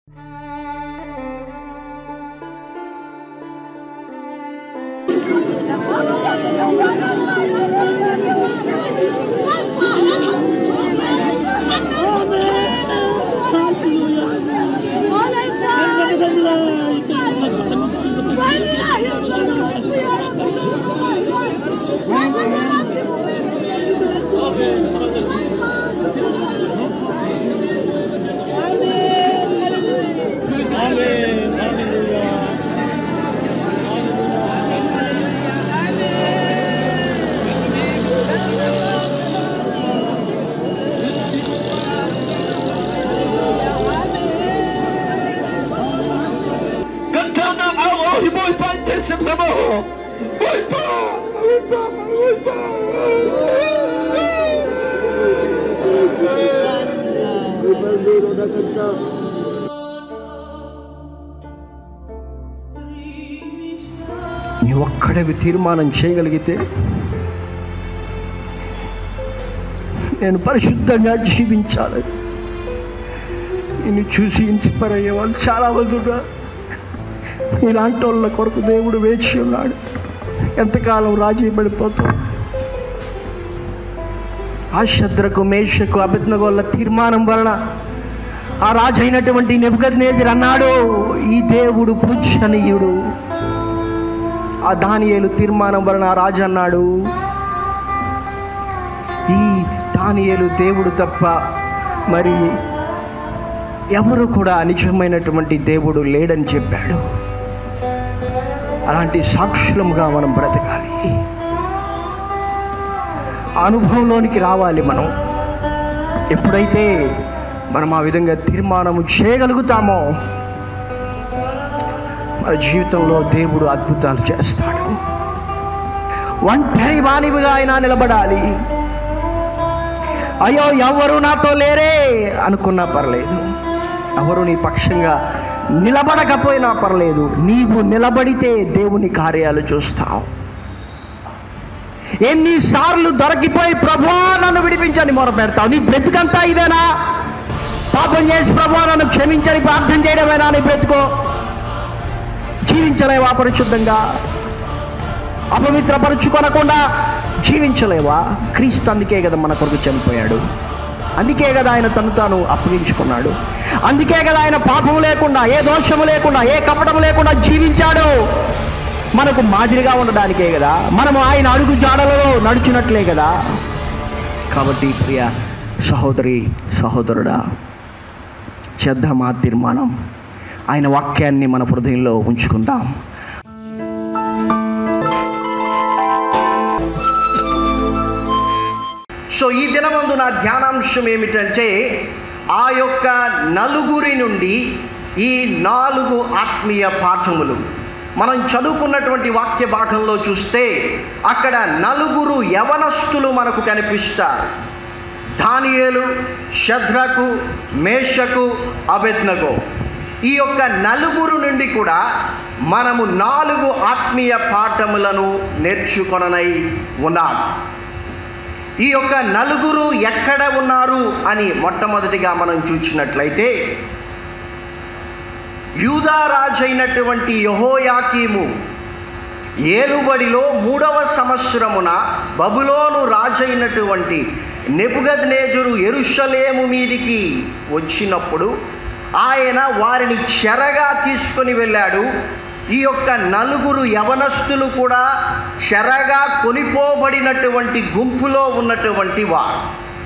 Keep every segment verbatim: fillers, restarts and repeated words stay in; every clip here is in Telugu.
నీ ఒక్కడవి తీర్మానం చేయగలిగితే నేను పరిశుద్ధంగా జీవించాలి. నిన్ను చూసి ఇన్స్పైర్ అయ్యేవాళ్ళు చాలా మంది ఉన్నారు. ఇలాంటి వాళ్ళ కొరకు దేవుడు వేచి ఉన్నాడు. ఎంతకాలం రాజీ పడిపోతాం? ఆ శద్రకు మేషకు అబేద్నెగోల తీర్మానం వలన ఆ రాజు అయినటువంటి నెబుకద్నెజరు అన్నాడు, ఈ దేవుడు పూజనీయుడు. ఆ దానియేలు తీర్మానం వలన ఆ రాజు అన్నాడు, ఈ దానియేలు దేవుడు తప్ప మరి ఎవరు కూడా నిజమైనటువంటి దేవుడు లేడని చెప్పాడు. అలాంటి సాక్షులముగా మనం బ్రతకాలి. అనుభవంలోనికి రావాలి. మనం ఎప్పుడైతే మనం ఆ విధంగా తీర్మానము చేయగలుగుతామో మన జీవితంలో దేవుడు అద్భుతాలు చేస్తాడు. ఒంటరి వానివిగా అయినా నిలబడాలి. అయ్యో ఎవరు నాతో లేరే అనుకున్నా పర్లేదు, ఎవరు నీ పక్షంగా నిలబడకపోయినా పర్లేదు, నీవు నిలబడితే దేవుని కార్యాలు చూస్తావు. ఎన్నిసార్లు దొరికిపోయి ప్రభువా నన్ను విడిపించని మొర పెడతావు. నీ బ్రతుకంతా ఇదేనా? పాపం చేసి ప్రభువా నన్ను క్షమించని ప్రార్థన చేయడమేనా నీ బ్రతుకో? జీవించలేవా పరిశుద్ధంగా? అపవిత్రపరుచుకొనకుండా జీవించలేవా? క్రీస్తు అందుకే కదా మన కొరకు చనిపోయాడు. అందుకే కదా ఆయన తను తాను అప్పగించుకున్నాడు. అందుకే కదా ఆయన పాపము లేకుండా, ఏ దోషము లేకుండా, ఏ కపటము లేకుండా జీవించాడు. మనకు మాదిరిగా ఉండడానికే కదా, మనము ఆయన అడుగు జాడలలో నడుచున్నట్లే కదా. కాబట్టి ప్రియ సహోదరి సహోదరుడా, చేద్దామా తీర్మానం? ఆయన వాక్యాన్ని మన హృదయంలో ఉంచుకుందాం. సో ఈ దినమందు నా ధ్యానాంశం ఏమిటంటే, ఆ యొక్క నలుగురి నుండి ఈ నాలుగు ఆత్మీయ పాఠములు. మనం చదువుకున్నటువంటి వాక్య భాగంలో చూస్తే అక్కడ నలుగురు యవనస్తులు మనకు కనిపిస్తారు. దానియేలు, షద్రకు, మేషకు, అబేద్నెగో. ఈ యొక్క నలుగురు నుండి కూడా మనము నాలుగు ఆత్మీయ పాఠములను నేర్చుకొననై ఉన్నాం. ఈ యొక్క నలుగురు ఎక్కడ ఉన్నారు అని మొట్టమొదటిగా మనం చూసినట్లయితే, యూదా రాజు అయినటువంటి యెహోయాకీము ఏలుబడిలో మూడవ సంవత్సరమున బబులోను రాజు అయినటువంటి నెబుకద్నెజరు యెరూషలేము మీదికి వచ్చినప్పుడు ఆయన వారిని చెరగా తీసుకొని వెళ్ళాడు. ఈ యొక్క నలుగురు యవనస్తులు కూడా చెరగా కొనిపోబడినటువంటి గుంపులో ఉన్నటువంటి వారు.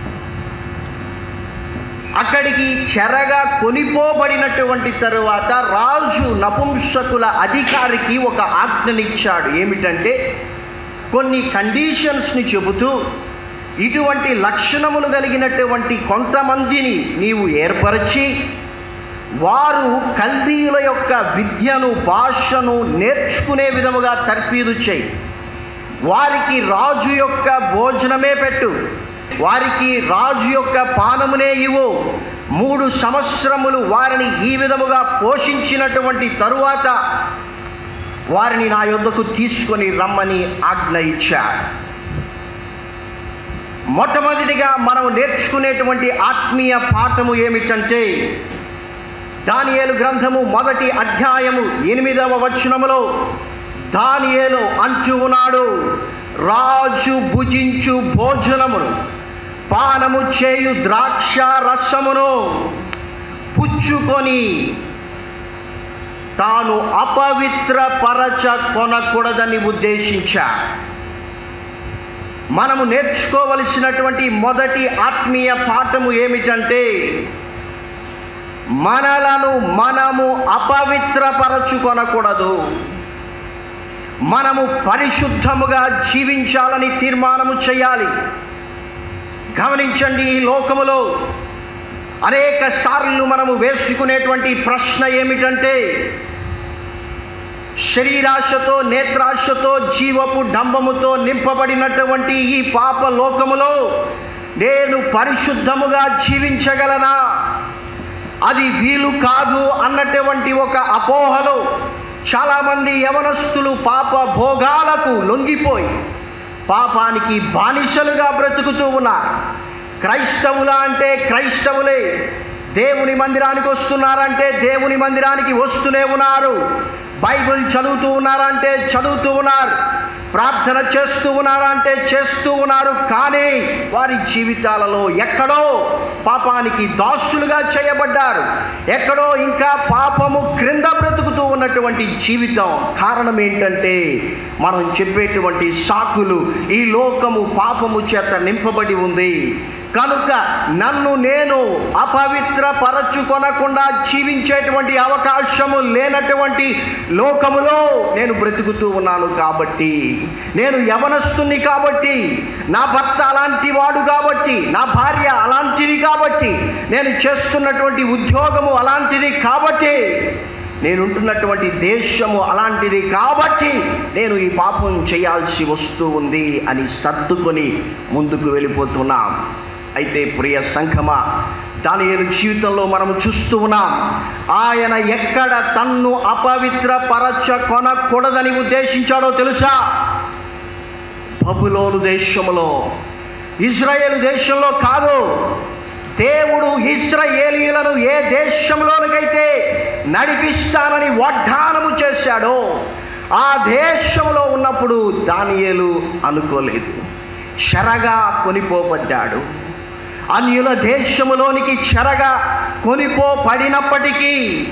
అక్కడికి చెరగా కొనిపోబడినటువంటి తరువాత రాజు నపుంసకుల అధికారికి ఒక ఆజ్ఞనిచ్చాడు. ఏమిటంటే, కొన్ని కండిషన్స్ని చెబుతూ ఇటువంటి లక్షణములు కలిగినటువంటి కొంతమందిని నీవు ఏర్పరిచి వారు కల్దీయుల యొక్క విద్యను, భాషను నేర్చుకునే విధముగా తర్ఫీదు చేయి. వారికి రాజు యొక్క భోజనమే పెట్టు, వారికి రాజు యొక్క పానమునే ఇవ్వు. మూడు సంవత్సరములు వారిని ఈ విధముగా పోషించినటువంటి తరువాత వారిని నా యొద్దకు తీసుకొని రమ్మని ఆజ్ఞ ఇచ్చారు. మొట్టమొదటిగా మనం నేర్చుకునేటువంటి ఆత్మీయ పాఠము ఏమిటంటే, దానియేలు గ్రంథము మొదటి అధ్యాయము ఎనిమిదవ వచనములో దానియేలు అంటూ ఉన్నాడు, రాజు భుజించు భోజనమును పానము చేయు ద్రాక్ష రసమును పుచ్చుకొని తాను అపవిత్ర పరచ కొనకూడదని ఉద్దేశించా. మనము నేర్చుకోవలసినటువంటి మొదటి ఆత్మీయ పాఠము ఏమిటంటే, మనలను మనము అపవిత్రపరచుకొనకూడదు. మనము పరిశుద్ధముగా జీవించాలని తీర్మానము చేయాలి. గమనించండి, ఈ లోకములో అనేక సార్లు మనము వేసుకునేటువంటి ప్రశ్న ఏమిటంటే, శరీరాశతో నేత్రాశతో జీవపు డంబముతో నింపబడినటువంటి ఈ పాప లోకములో నేను పరిశుద్ధముగా జీవించగలనా? అది వీలు కాదు అన్నటువంటి ఒక అపోహలో చాలామంది యవనస్తులు పాప భోగాలకు లొంగిపోయి పాపానికి బానిసలుగా బ్రతుకుతూ ఉన్నారు. క్రైస్తవులా అంటే క్రైస్తవులే, దేవుని మందిరానికి వస్తున్నారంటే దేవుని మందిరానికి వస్తూనే ఉన్నారు, బైబిల్ చదువుతూ ఉన్నారంటే చదువుతూ ఉన్నారు, ప్రార్థన చేస్తూ ఉన్నారంటే చేస్తూ ఉన్నారు. కానీ వారి జీవితాలలో ఎక్కడో పాపానికి దాసులుగా చేయబడ్డారు, ఎక్కడో ఇంకా పాపము క్రింద బ్రతుకుతూ ఉన్నటువంటి జీవితం. కారణం ఏంటంటే, మనం చెప్పేటువంటి సాకులు, ఈ లోకము పాపము చేత నింపబడి ఉంది కనుక నన్ను నేను అపవిత్ర పరచుకొనకుండా జీవించేటువంటి అవకాశము లేనటువంటి లోకములో నేను బ్రతుకుతూ ఉన్నాను. కాబట్టి నేను యవనస్తుని కాబట్టి, నా భర్త అలాంటి వాడు కాబట్టి, నా భార్య అలాంటిది కాబట్టి, నేను చేస్తున్నటువంటి ఉద్యోగము అలాంటిది కాబట్టి, నేను ఉంటున్నటువంటి దేశము అలాంటిది కాబట్టి నేను ఈ పాపం చేయాల్సి వస్తూ ఉంది అని సర్దుకొని ముందుకు వెళ్ళిపోతున్నాం. అయితే ప్రియ సంఘమా, దానియేలు జీవితంలో మనం చూస్తూ ఉన్నాం, ఆయన ఎక్కడ తన్ను అపవిత్ర పరచ కొనకూడదని ఉద్దేశించాడో తెలుసా? బబులోను దేశంలో, ఇజ్రాయేలు దేశంలో కాదు. దేవుడు ఇశ్రాయేలీయులను ఏ దేశంలోనికైతే నడిపిస్తానని వాగ్దానము చేశాడో ఆ దేశంలో ఉన్నప్పుడు దానియేలు అనుకోలేదు, చెరగా కొనిపోబడ్డాడు. అన్యుల దేశములోనికి చెరగా కొనిపోబడినప్పటికీ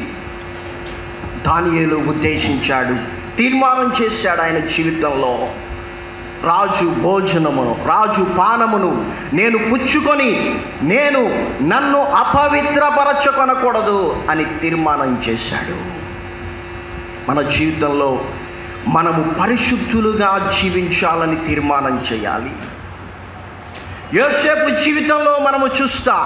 దానియేలు ఉద్దేశించాడు, తీర్మానం చేశాడు ఆయన జీవితంలో, రాజు భోజనమును రాజు పానమును నేను పుచ్చుకొని నేను నన్ను అపవిత్రపరచుకొనకూడదు అని తీర్మానం చేశాడు. మన జీవితంలో మనము పరిశుద్ధులుగా జీవించాలని తీర్మానం చేయాలి. యోసేపు జీవితంలో మనము చూస్తాం,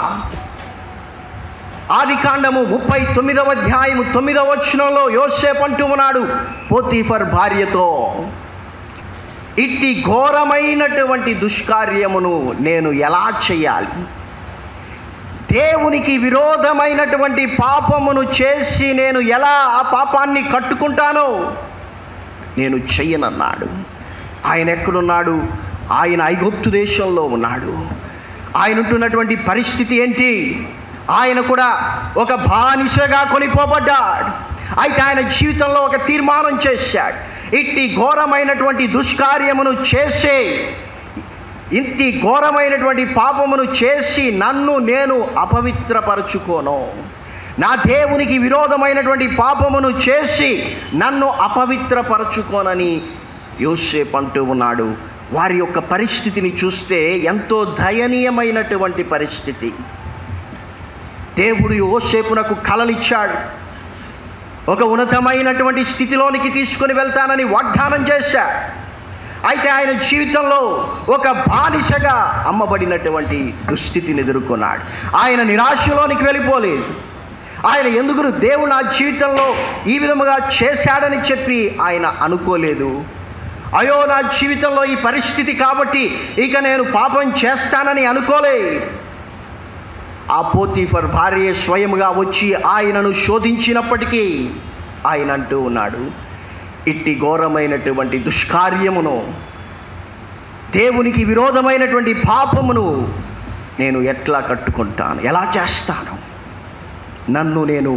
ఆది కాండము ముప్పై తొమ్మిదవ అధ్యాయము తొమ్మిదవ వచనంలో యోసేపు అంటూ ఉన్నాడు పోతీఫర్ భార్యతో, ఇట్టి ఘోరమైనటువంటి దుష్కార్యమును నేను ఎలా చేయాలి? దేవునికి విరోధమైనటువంటి పాపమును చేసి నేను ఎలా ఆ పాపాన్ని కట్టుకుంటానో నేను చెయ్యనన్నాడు. ఆయన ఎక్కడున్నాడు? ఆయన ఐగుప్తు దేశంలో ఉన్నాడు. ఆయన ఉంటున్నటువంటి పరిస్థితి ఏంటి? ఆయన కూడా ఒక బానిసగా కొనిపోబడ్డాడు. అయితే ఆయన జీవితంలో ఒక తీర్మానం చేశాడు, ఇట్టి ఘోరమైనటువంటి దుష్కార్యమును చేసే ఇంటి ఘోరమైనటువంటి పాపమును చేసి నన్ను నేను అపవిత్రపరచుకోను, నా దేవునికి విరోధమైనటువంటి పాపమును చేసి నన్ను అపవిత్రపరచుకోనని యోసేపు అంటూ ఉన్నాడు. వారి యొక్క పరిస్థితిని చూస్తే ఎంతో దయనీయమైనటువంటి పరిస్థితి. దేవుడు యోసేపునకు కలలిచ్చాడు, ఒక ఉన్నతమైనటువంటి స్థితిలోనికి తీసుకొని వెళ్తానని వాగ్దానం చేశాడు. అయితే ఆయన జీవితంలో ఒక బానిసగా అమ్మబడినటువంటి దుస్థితిని ఎదుర్కొన్నాడు. ఆయన నిరాశలోనికి వెళ్ళిపోలేదు. ఆయన ఎందుకు దేవుడు నా జీవితంలో ఈ విధముగా చేశాడని చెప్పి ఆయన అనుకోలేదు. అయ్యో నా జీవితంలో ఈ పరిస్థితి కాబట్టి ఇక నేను పాపం చేస్తానని అనుకోలే. ఆ పోతీఫర్ భార్య స్వయముగా వచ్చి ఆయనను శోధించినప్పటికీ ఆయన అంటూ ఉన్నాడు, ఇట్టి ఘోరమైనటువంటి దుష్కార్యమును, దేవునికి విరోధమైనటువంటి పాపమును నేను ఎట్లా కట్టుకుంటాను, ఎలా చేస్తాను? నన్ను నేను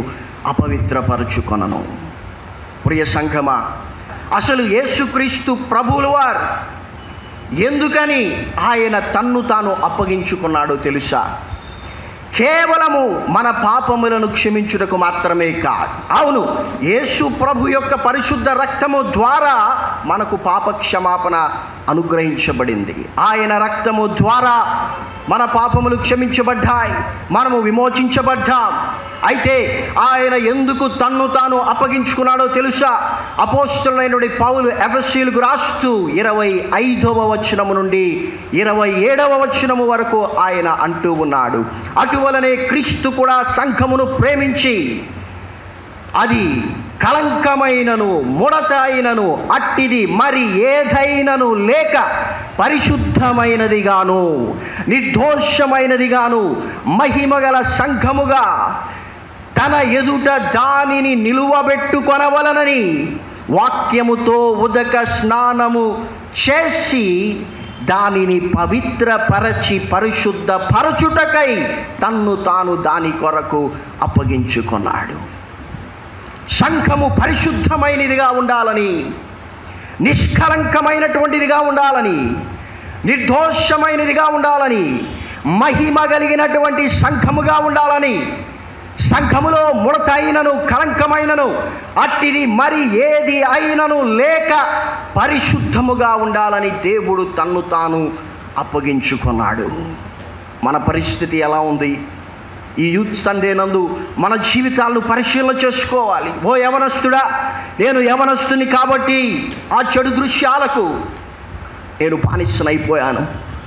అపవిత్రపరచుకొనను. ప్రియ సంఘమా, అసలు యేసుక్రీస్తు ప్రభువుల వారు ఎందుకని ఆయన తన్ను తాను అప్పగించుకున్నాడో తెలుసా? కేవలము మన పాపములను క్షమించుటకు మాత్రమే కాదు. అవును, యేసు ప్రభు యొక్క పరిశుద్ధ రక్తము ద్వారా మనకు పాప క్షమాపణ అనుగ్రహించబడింది. ఆయన రక్తము ద్వారా మన పాపములు క్షమించబడ్డాయి, మనము విమోచించబడ్డాం. అయితే ఆయన ఎందుకు తన్ను తాను అప్పగించుకున్నాడో తెలుసా? అపోస్తలుడైన పౌలు ఎఫెసీయులకు రాస్తూ ఇరవై ఐదవ వచనము నుండి ఇరవై ఏడవ వచనము వరకు ఆయన అంటూ ఉన్నాడు, అటువలనే క్రీస్తు కూడా సంఘమును ప్రేమించి అది కళంకమైనను ముడత అయినను అట్టిది మరి ఏదైనను లేక పరిశుద్ధమైనదిగాను నిర్దోషమైనదిగాను మహిమగల సంఘముగా తన ఎదుట దానిని నిలువబెట్టుకొనవలనని వాక్యముతో ఉదక స్నానము చేసి దానిని పవిత్రపరచి పరిశుద్ధ పరచుటకై తన్ను తాను దాని కొరకు అప్పగించుకున్నాడు. సంఘము పరిశుద్ధమైనదిగా ఉండాలని, నిష్కలంకమైనటువంటిదిగా ఉండాలని, నిర్దోషమైనదిగా ఉండాలని, మహిమ కలిగినటువంటి సంఘముగా ఉండాలని, సంఘములో ముడత అయినను కళంకమైనను అట్టిది మరి ఏది అయినను లేక పరిశుద్ధముగా ఉండాలని దేవుడు తన్ను తాను అప్పగించుకున్నాడు. మన పరిస్థితి ఎలా ఉంది? ఈ యూత్ సండే నందు మన జీవితాలను పరిశీలన చేసుకోవాలి. ఓ యవనస్తుడా, నేను యవనస్తుని కాబట్టి ఆ చెడు దృశ్యాలకు నేను బానిసనైపోయాను,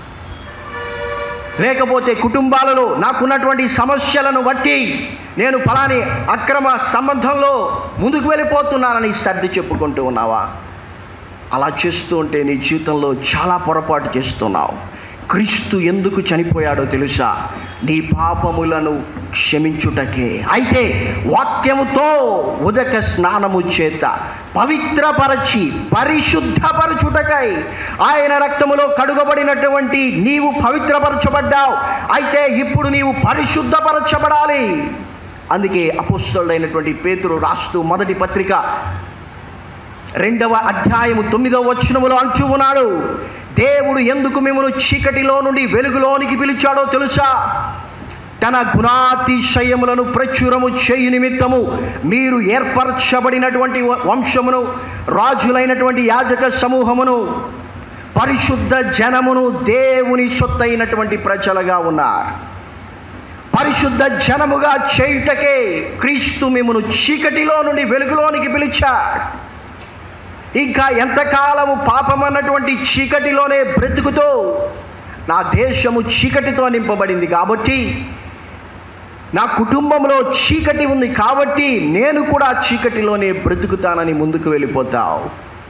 లేకపోతే కుటుంబాలలో నాకున్నటువంటి సమస్యలను బట్టి నేను ఫలాని అక్రమ సంబంధంలో ముందుకు వెళ్ళిపోతున్నానని సర్ది చెప్పుకుంటూ ఉన్నావా? అలా చేస్తూ ఉంటే నీ జీవితంలో చాలా పొరపాటు చేస్తున్నావు. క్రీస్తు ఎందుకు చనిపోయాడో తెలుసా? నీ పాపములను క్షమించుటకే. అయితే వాక్యముతో ఉదక స్నానము చేత పవిత్రపరచి పరిశుద్ధపరచుటకై ఆయన రక్తములో కడుగబడినటువంటి నీవు పవిత్రపరచబడ్డావు. అయితే ఇప్పుడు నీవు పరిశుద్ధపరచబడాలి. అందుకే అపోస్తలుడైనటువంటి పేతురు రాస్తూ మొదటి పత్రిక రెండవ అధ్యాయము తొమ్మిదవ వచనములో అంటూ ఉన్నాడు, దేవుడు ఎందుకు మిమ్మల్ని చీకటిలో నుండి వెలుగులోనికి పిలిచాడో తెలుసా? తన గుణాతిశయములను ప్రచురము చేయు నిమిత్తము మీరు ఏర్పరచబడినటువంటి వంశమును, రాజులైనటువంటి యాజక సమూహమును, పరిశుద్ధ జనమును, దేవుని సొత్తైనటువంటి ప్రజలుగా ఉన్నారు. పరిశుద్ధ జనముగా చేయుటకే క్రీస్తు మిమ్మల్ని చీకటిలో నుండి వెలుగులోనికి పిలిచాడు. ఇంకా ఎంతకాలము పాపమన్నటువంటి చీకటిలోనే బ్రతుకుతూ, నా దేశము చీకటితో నింపబడింది కాబట్టి, నా కుటుంబంలో చీకటి ఉంది కాబట్టి నేను కూడా చీకటిలోనే బ్రతుకుతానని ముందుకు వెళ్ళిపోతావు.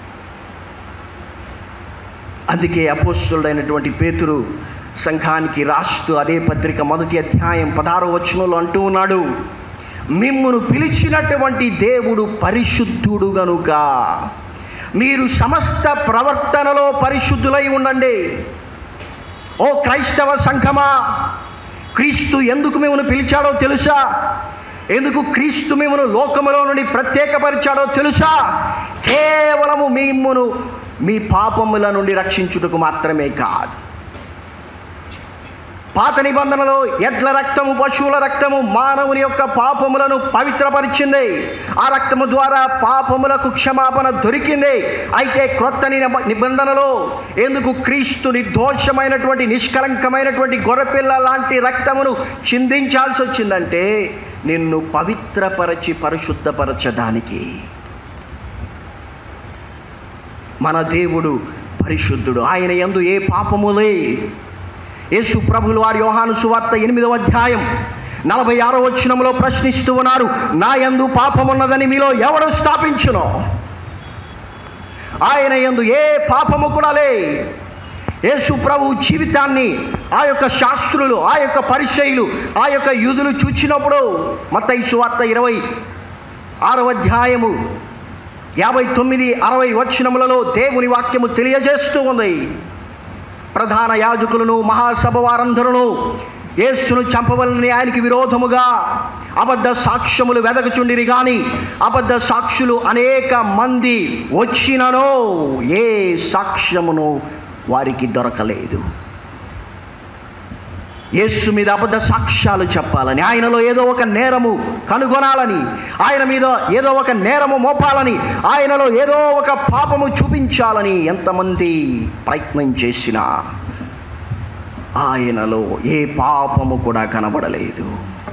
అందుకే అపోస్తలుడైనటువంటి పేతురు సంఘానికి రాస్తూ అదే పత్రిక మొదటి అధ్యాయం పదహారవ వచనంలో అంటూ ఉన్నాడు, మిమ్మును పిలిచినటువంటి దేవుడు పరిశుద్ధుడు గనుక మీరు సమస్త ప్రవర్తనలో పరిశుద్ధులై ఉండండి. ఓ క్రైస్తవ సంఘమా, క్రీస్తు ఎందుకు మిమ్మల్ని పిలిచాడో తెలుసా? ఎందుకు క్రీస్తు మిమ్మల్ని లోకములో నుండి ప్రత్యేకపరిచాడో తెలుసా? కేవలము మిమ్మును మీ పాపముల నుండి రక్షించుటకు మాత్రమే కాదు. పాత నిబంధనలో ఎడ్ల రక్తము, పశువుల రక్తము మానవుని యొక్క పాపములను పవిత్రపరిచింది. ఆ రక్తము ద్వారా పాపములకు క్షమాపణ దొరికింది. అయితే క్రొత్త నిబంధనలో ఎందుకు క్రీస్తు నిర్దోషమైనటువంటి నిష్కలంకమైనటువంటి గొర్రెపిల్ల లాంటి రక్తమును చిందించాల్సి వచ్చిందంటే నిన్ను పవిత్రపరచి పరిశుద్ధపరచడానికి. మన దేవుడు పరిశుద్ధుడు, ఆయన యందు ఏ పాపములే. యేసు ప్రభువుల వారి యోహాను సువార్త ఎనిమిదవ అధ్యాయం నలభై ఆరో వచనంలో ప్రశ్నిస్తూ ఉన్నారు, నా యందు పాపమున్నదని మీలో ఎవడు స్థాపించునో? ఆయన యందు ఏ పాపము కూడా లే. యేసు ప్రభు జీవితాన్ని ఆ యొక్క శాస్త్రులు, ఆ యొక్క పరిసయ్యులు, ఆ యొక్క యూదులు చూచినప్పుడు మత్తయి సువార్త ఇరవై ఆరవ అధ్యాయము యాభై తొమ్మిది అరవై వచనములలో దేవుని వాక్యము తెలియజేస్తూ ఉంది, ప్రధాన యాజకులను మహాసభ వారందరూ యేసును చంపవలనని ఆయనకి విరోధముగా అబద్ధ సాక్ష్యములు వెదకుచుండిరి గాని అబద్ధ సాక్షులు అనేక మంది వచ్చిననో ఏ సాక్ష్యమును వారికి దొరకలేదు. యేసు మీద అబద్ధ సాక్ష్యాలు చెప్పాలని, ఆయనలో ఏదో ఒక నేరము కనుగొనాలని, ఆయన మీద ఏదో ఒక నేరము మోపాలని, ఆయనలో ఏదో ఒక పాపము చూపించాలని ఎంతమంది ప్రయత్నం చేసినా ఆయనలో ఏ పాపము కూడా కనబడలేదు.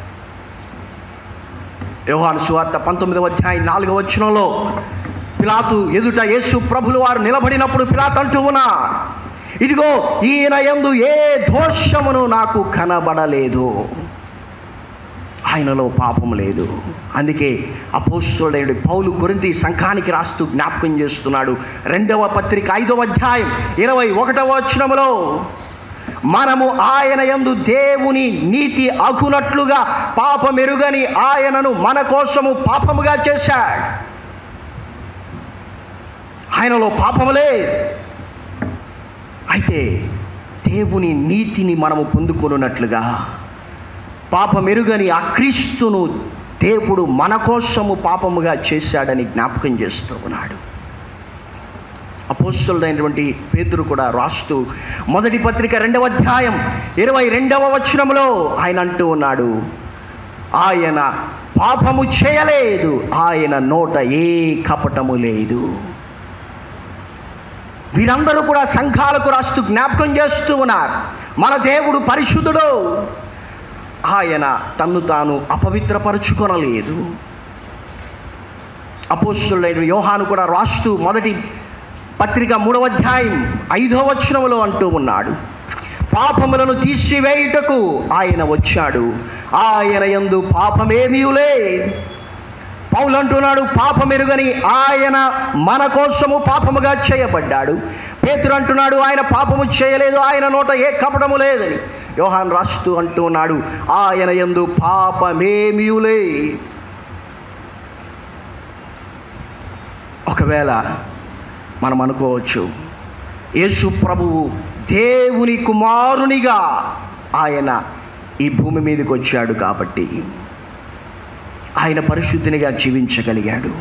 యోహాను సువార్త పంతొమ్మిదవ అధ్యాయం నాలుగవ వచనంలో పిలాతు ఎదుట యేసు ప్రభులు వారు నిలబడినప్పుడు పిలాతు అంటూ ఉన్నారు, ఇదిగో ఈయన యందు ఏ దోషమును నాకు కనబడలేదు, ఆయనలో పాపం లేదు. అందుకే అపోస్తలుడైన పౌలు కొరింథీ సంఘానికి రాస్తూ జ్ఞాపకం చేస్తున్నాడు. రెండవ పత్రిక ఐదవ అధ్యాయం ఇరవై ఒకటవ వచనములో, మనము ఆయన యందు దేవుని నీతి అగునట్లుగా పాపమెరుగని ఆయనను మన కోసము పాపముగా చేశాడు. ఆయనలో పాపములే. అయితే దేవుని నీతిని మనము పొందుకొనున్నట్లుగా పాపమెరుగని ఆ క్రీస్తును దేవుడు మన కోసము పాపముగా చేశాడని జ్ఞాపకం చేస్తూ ఉన్నాడు. అపోస్తలుడైనటువంటి పేతురు కూడా రాస్తూ మొదటి పత్రిక రెండవ అధ్యాయం ఇరవై రెండవ వచనంలో ఆయన అంటూ ఉన్నాడు, ఆయన పాపము చేయలేదు, ఆయన నోట ఏ కపటము లేదు. వీరందరూ కూడా సంఘాలకు రాస్తూ జ్ఞాపకం చేస్తూ ఉన్నారు, మన దేవుడు పరిశుద్ధుడు, ఆయన తన్ను తాను అపవిత్రపరుచుకొనలేదు. అపోస్తలుడైన యోహాను కూడా రాస్తూ మొదటి పత్రిక మూడవ అధ్యాయం ఐదవ వచనములో అంటూ ఉన్నాడు, పాపములను తీసివేయుటకు ఆయన వచ్చాడు, ఆయన యందు పాపమేమీ లేదు. పౌలు అంటున్నాడు, పాపమెరుగని ఆయన మన కోసము పాపముగా చేయబడ్డాడు. పేతురు అంటున్నాడు, ఆయన పాపము చేయలేదు, ఆయన నోట ఏ కపటము లేదని. యోహాను రాస్తూ అంటూ ఉన్నాడు, ఆయన యందు పాపమేమీ లేదు. ఒకవేళ మనం అనుకోవచ్చు, యేసు ప్రభువు దేవుని కుమారునిగా ఆయన ఈ భూమి మీదకి వచ్చాడు కాబట్టి ఆయన పరిశుద్ధినిగా జీవించగలిగాడు.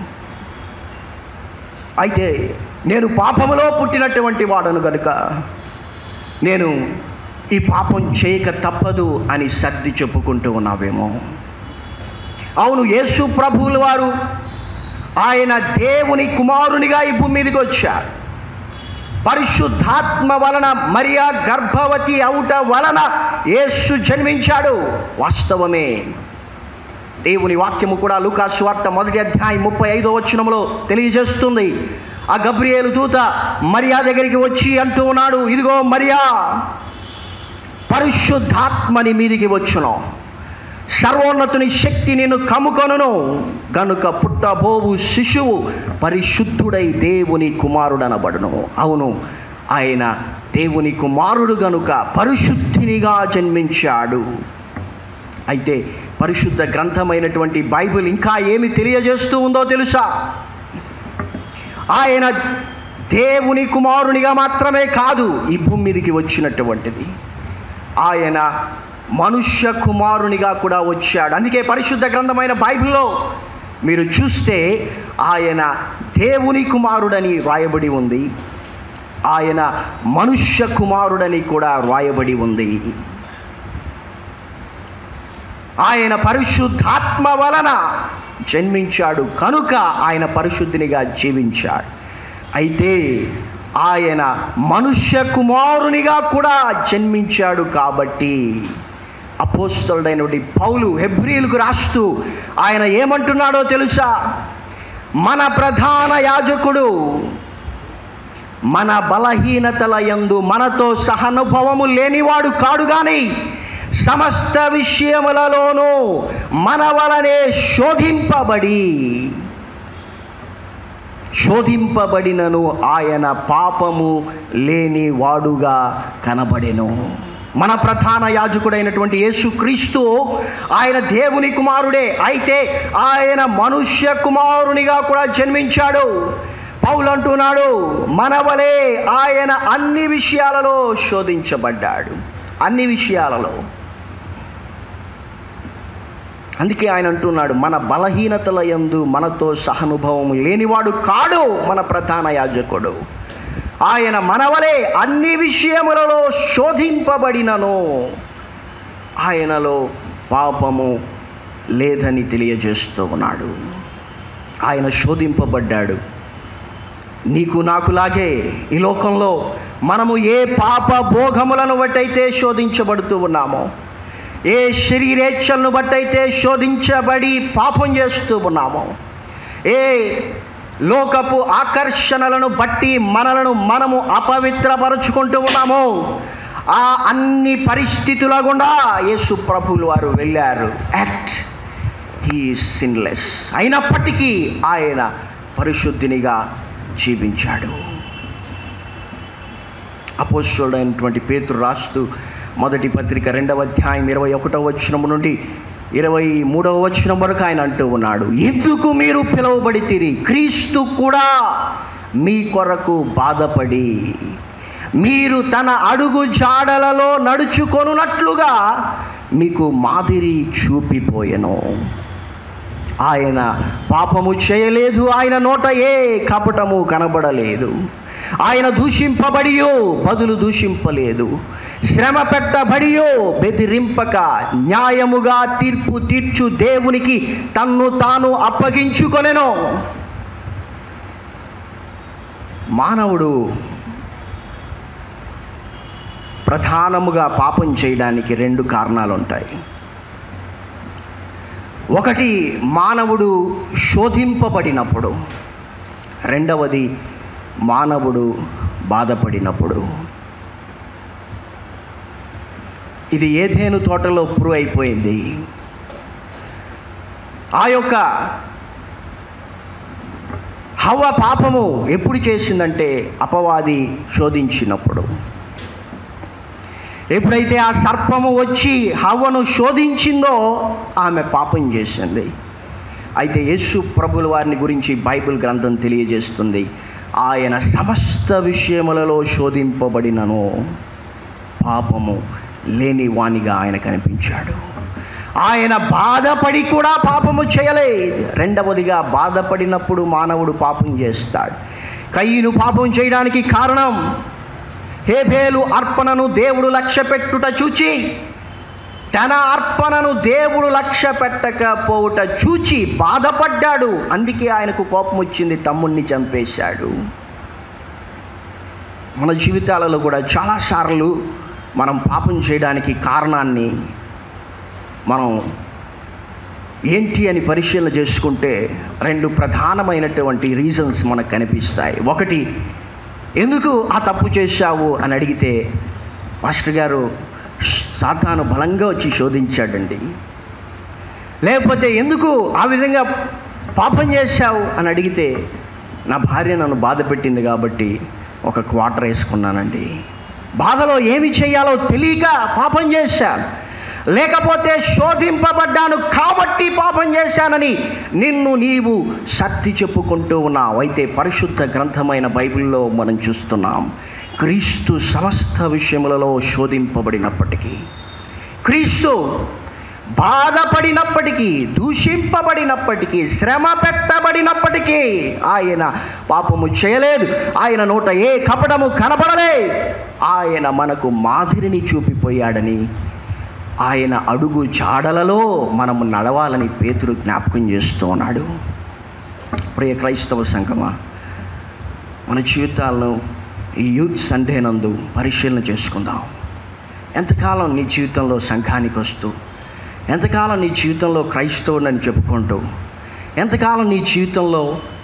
అయితే నేను పాపములో పుట్టినటువంటి వాడను కనుక నేను ఈ పాపం చేయక తప్పదు అని సర్ది చెప్పుకుంటూ ఉన్నావేమో. అవును, యేసు ప్రభువుల వారు ఆయన దేవుని కుమారునిగా ఈ భూమి మీదకి వచ్చారు. పరిశుద్ధాత్మ వలన మరియా గర్భవతి అవుట వలన యేసు జన్మించాడు. వాస్తవమే. దేవుని వాక్యము కూడా లూకా సువార్త మొదటి అధ్యాయం ముప్పై ఐదో వచనంలో తెలియజేస్తుంది. ఆ గబ్రియేలు దూత మరియా దగ్గరికి వచ్చి అంటూ ఉన్నాడు, ఇదిగో మరియా, పరిశుద్ధాత్మని మీదికి వచ్చును, సర్వోన్నతుని శక్తి నిన్ను కమ్ముకొనును, గనుక పుట్టబోవు శిశువు పరిశుద్ధుడై దేవుని కుమారుడనబడును. అవును, ఆయన దేవుని కుమారుడు గనుక పరిశుద్ధినిగా జన్మించాడు. అయితే పరిశుద్ధ గ్రంథమైనటువంటి బైబిల్ ఇంకా ఏమి తెలియజేస్తూ ఉందో తెలుసా? ఆయన దేవుని కుమారునిగా మాత్రమే కాదు ఈ భూమి మీదకి వచ్చినటువంటిది, ఆయన మనుష్య కుమారునిగా కూడా వచ్చాడు. అందుకే పరిశుద్ధ గ్రంథమైన బైబిల్లో మీరు చూస్తే ఆయన దేవుని కుమారుడని రాయబడి ఉంది, ఆయన మనుష్య కుమారుడని కూడా రాయబడి ఉంది. ఆయన పరిశుద్ధాత్మ వలన జన్మించాడు కనుక ఆయన పరిశుద్ధినిగా జీవించాడు. అయితే ఆయన మనుష్య కుమారునిగా కూడా జన్మించాడు కాబట్టి అపోస్తలుడైనటువంటి పౌలు హెబ్రీయులకు రాస్తూ ఆయన ఏమంటున్నాడో తెలుసా? మన ప్రధాన యాజకుడు మన బలహీనతల యందు మనతో సహానుభవము లేనివాడు కాడు గాని సమస్త విషయములలోనూ మన వలనే శోధింపబడి శోధింపబడినను ఆయన పాపము లేని వాడుగా కనబడెను. మన ప్రధాన యాజకుడైనటువంటి యేసుక్రీస్తు ఆయన దేవుని కుమారుడే, అయితే ఆయన మనుష్య కుమారునిగా కూడా జన్మించాడు. పౌలు అంటున్నాడు, మన వలే ఆయన అన్ని విషయాలలో శోధించబడ్డాడు. అన్ని విషయాలలో అందుకే ఆయన అంటున్నాడు, మన బలహీనతల యందు మనతో సహానుభవం లేనివాడు కాడు మన ప్రధాన యాజకుడు. ఆయన మనవలే అన్ని విషయములలో శోధింపబడినను ఆయనలో పాపము లేదని తెలియజేస్తూ ఉన్నాడు. ఆయన శోధింపబడ్డాడు. నీకు నాకులాగే ఈ లోకంలో మనము ఏ పాప భోగములను బట్టయితే శోధించబడుతూ ఉన్నామో, ఏ శరీరేచ్ఛలను బట్టయితే శోధించబడి పాపం చేస్తూ ఉన్నామో, ఏ లోకపు ఆకర్షణలను బట్టి మనలను మనము అపవిత్రపరుచుకుంటూ ఉన్నామో, ఆ అన్ని పరిస్థితుల గుండా యేసు ప్రభువులు వారు వెళ్ళారు. Act he sinless. అయినప్పటికీ ఆయన పరిశుద్ధినిగా జీవించాడు. అపోస్తలుడైనటువంటి పేతురు రాస్తూ మొదటి పత్రిక రెండవ అధ్యాయం ఇరవై ఒకటవ వచనం నుండి ఇరవై మూడవ వచనం వరకు ఆయన అంటూ ఉన్నాడు, ఎందుకు మీరు పిలువబడితిరి? క్రీస్తు కూడా మీ కొరకు బాధపడి మీరు తన అడుగు జాడలలో నడుచుకొనున్నట్లుగా మీకు మాదిరి చూపిపోయెను. ఆయన పాపము చేయలేదు, ఆయన నోట ఏ కపటము కనబడలేదు. ఆయన దూషింపబడియో బదులు దూషింపలేదు, శ్రమ పెట్టబడియో బెదిరింపక న్యాయముగా తీర్పు తీర్చు దేవునికి తన్ను తాను అప్పగించుకొనెను. మానవుడు ప్రధానముగా పాపం చేయడానికి రెండు కారణాలు ఉంటాయి. ఒకటి మానవుడు శోధింపబడినప్పుడు, రెండవది మానవుడు బాధపడినప్పుడు. ఇది ఏదెను తోటలో ప్రూవ్ అయిపోయింది. ఆ యొక్క హవ్వ పాపము ఎప్పుడు చేసిందంటే అపవాది శోధించినప్పుడు. ఎప్పుడైతే ఆ సర్పము వచ్చి హవ్వను శోధించిందో ఆమె పాపం చేసింది. అయితే యేసు ప్రభుల వారిని గురించి బైబిల్ గ్రంథం తెలియజేస్తుంది, ఆయన సమస్త విషయములలో శోధింపబడినను పాపము లేని వానిగా ఆయన కనిపించాడు. ఆయన బాధపడి కూడా పాపము చేయలేదు. రెండవదిగా బాధపడినప్పుడు మానవుడు పాపం చేస్తాడు. కయ్యను పాపం చేయడానికి కారణం హేబేలు అర్పణను దేవుడు లక్ష్య పెట్టుట చూచి, తన అర్పణను దేవుడు లక్ష్య పెట్టకపోవుట చూచి బాధపడ్డాడు. అందుకే ఆయనకు కోపం వచ్చింది, తమ్ముణ్ణి చంపేశాడు. మన జీవితాలలో కూడా చాలాసార్లు మనం పాపం చేయడానికి కారణాన్ని మనం ఏంటి అని పరిశీలన చేసుకుంటే రెండు ప్రధానమైనటువంటి రీజన్స్ మనకు కనిపిస్తాయి. ఒకటి, ఎందుకు ఆ తప్పు చేశావు అని అడిగితే, మాస్టర్ గారు సాతాను బలంగా వచ్చి శోధించాడండి. లేకపోతే ఎందుకు ఆ విధంగా పాపం చేశావు అని అడిగితే, నా భార్య నన్ను బాధ పెట్టింది కాబట్టి ఒక క్వార్టర్ వేసుకున్నానండి. బాధలో ఏమి చేయాలో తెలియక పాపం చేశాను. లేకపోతే శోధింపబడ్డాను కాబట్టి పాపం చేశానని నిన్ను నీవు సత్తి చెప్పుకుంటూ ఉన్నావు. అయితే పరిశుద్ధ గ్రంథమైన బైబిల్లో మనం చూస్తున్నాం, క్రీస్తు సమస్త విషయములలో శోధింపబడినప్పటికీ, క్రీస్తు బాధపడినప్పటికీ, దూషింపబడినప్పటికీ, శ్రమ పెట్టబడినప్పటికీ ఆయన పాపము చేయలేదు. ఆయన నోట ఏ కపటము కనబడలే. ఆయన మనకు మాదిరిని చూపిపోయాడని, ఆయన అడుగు జాడలలో మనము నడవాలని పేతురు జ్ఞాపకం చేస్తూ ఉన్నాడు. ప్రియ క్రైస్తవ సంఘమా, మన జీవితాలను ఈ యూత్ సండే నందు పరిశీలన చేసుకుందాం. ఎంతకాలం నీ జీవితంలో సంఘానికి వస్తూ, ఎంతకాలం నీ జీవితంలో క్రైస్తవుడని చెప్పుకుంటూ, ఎంతకాలం నీ జీవితంలో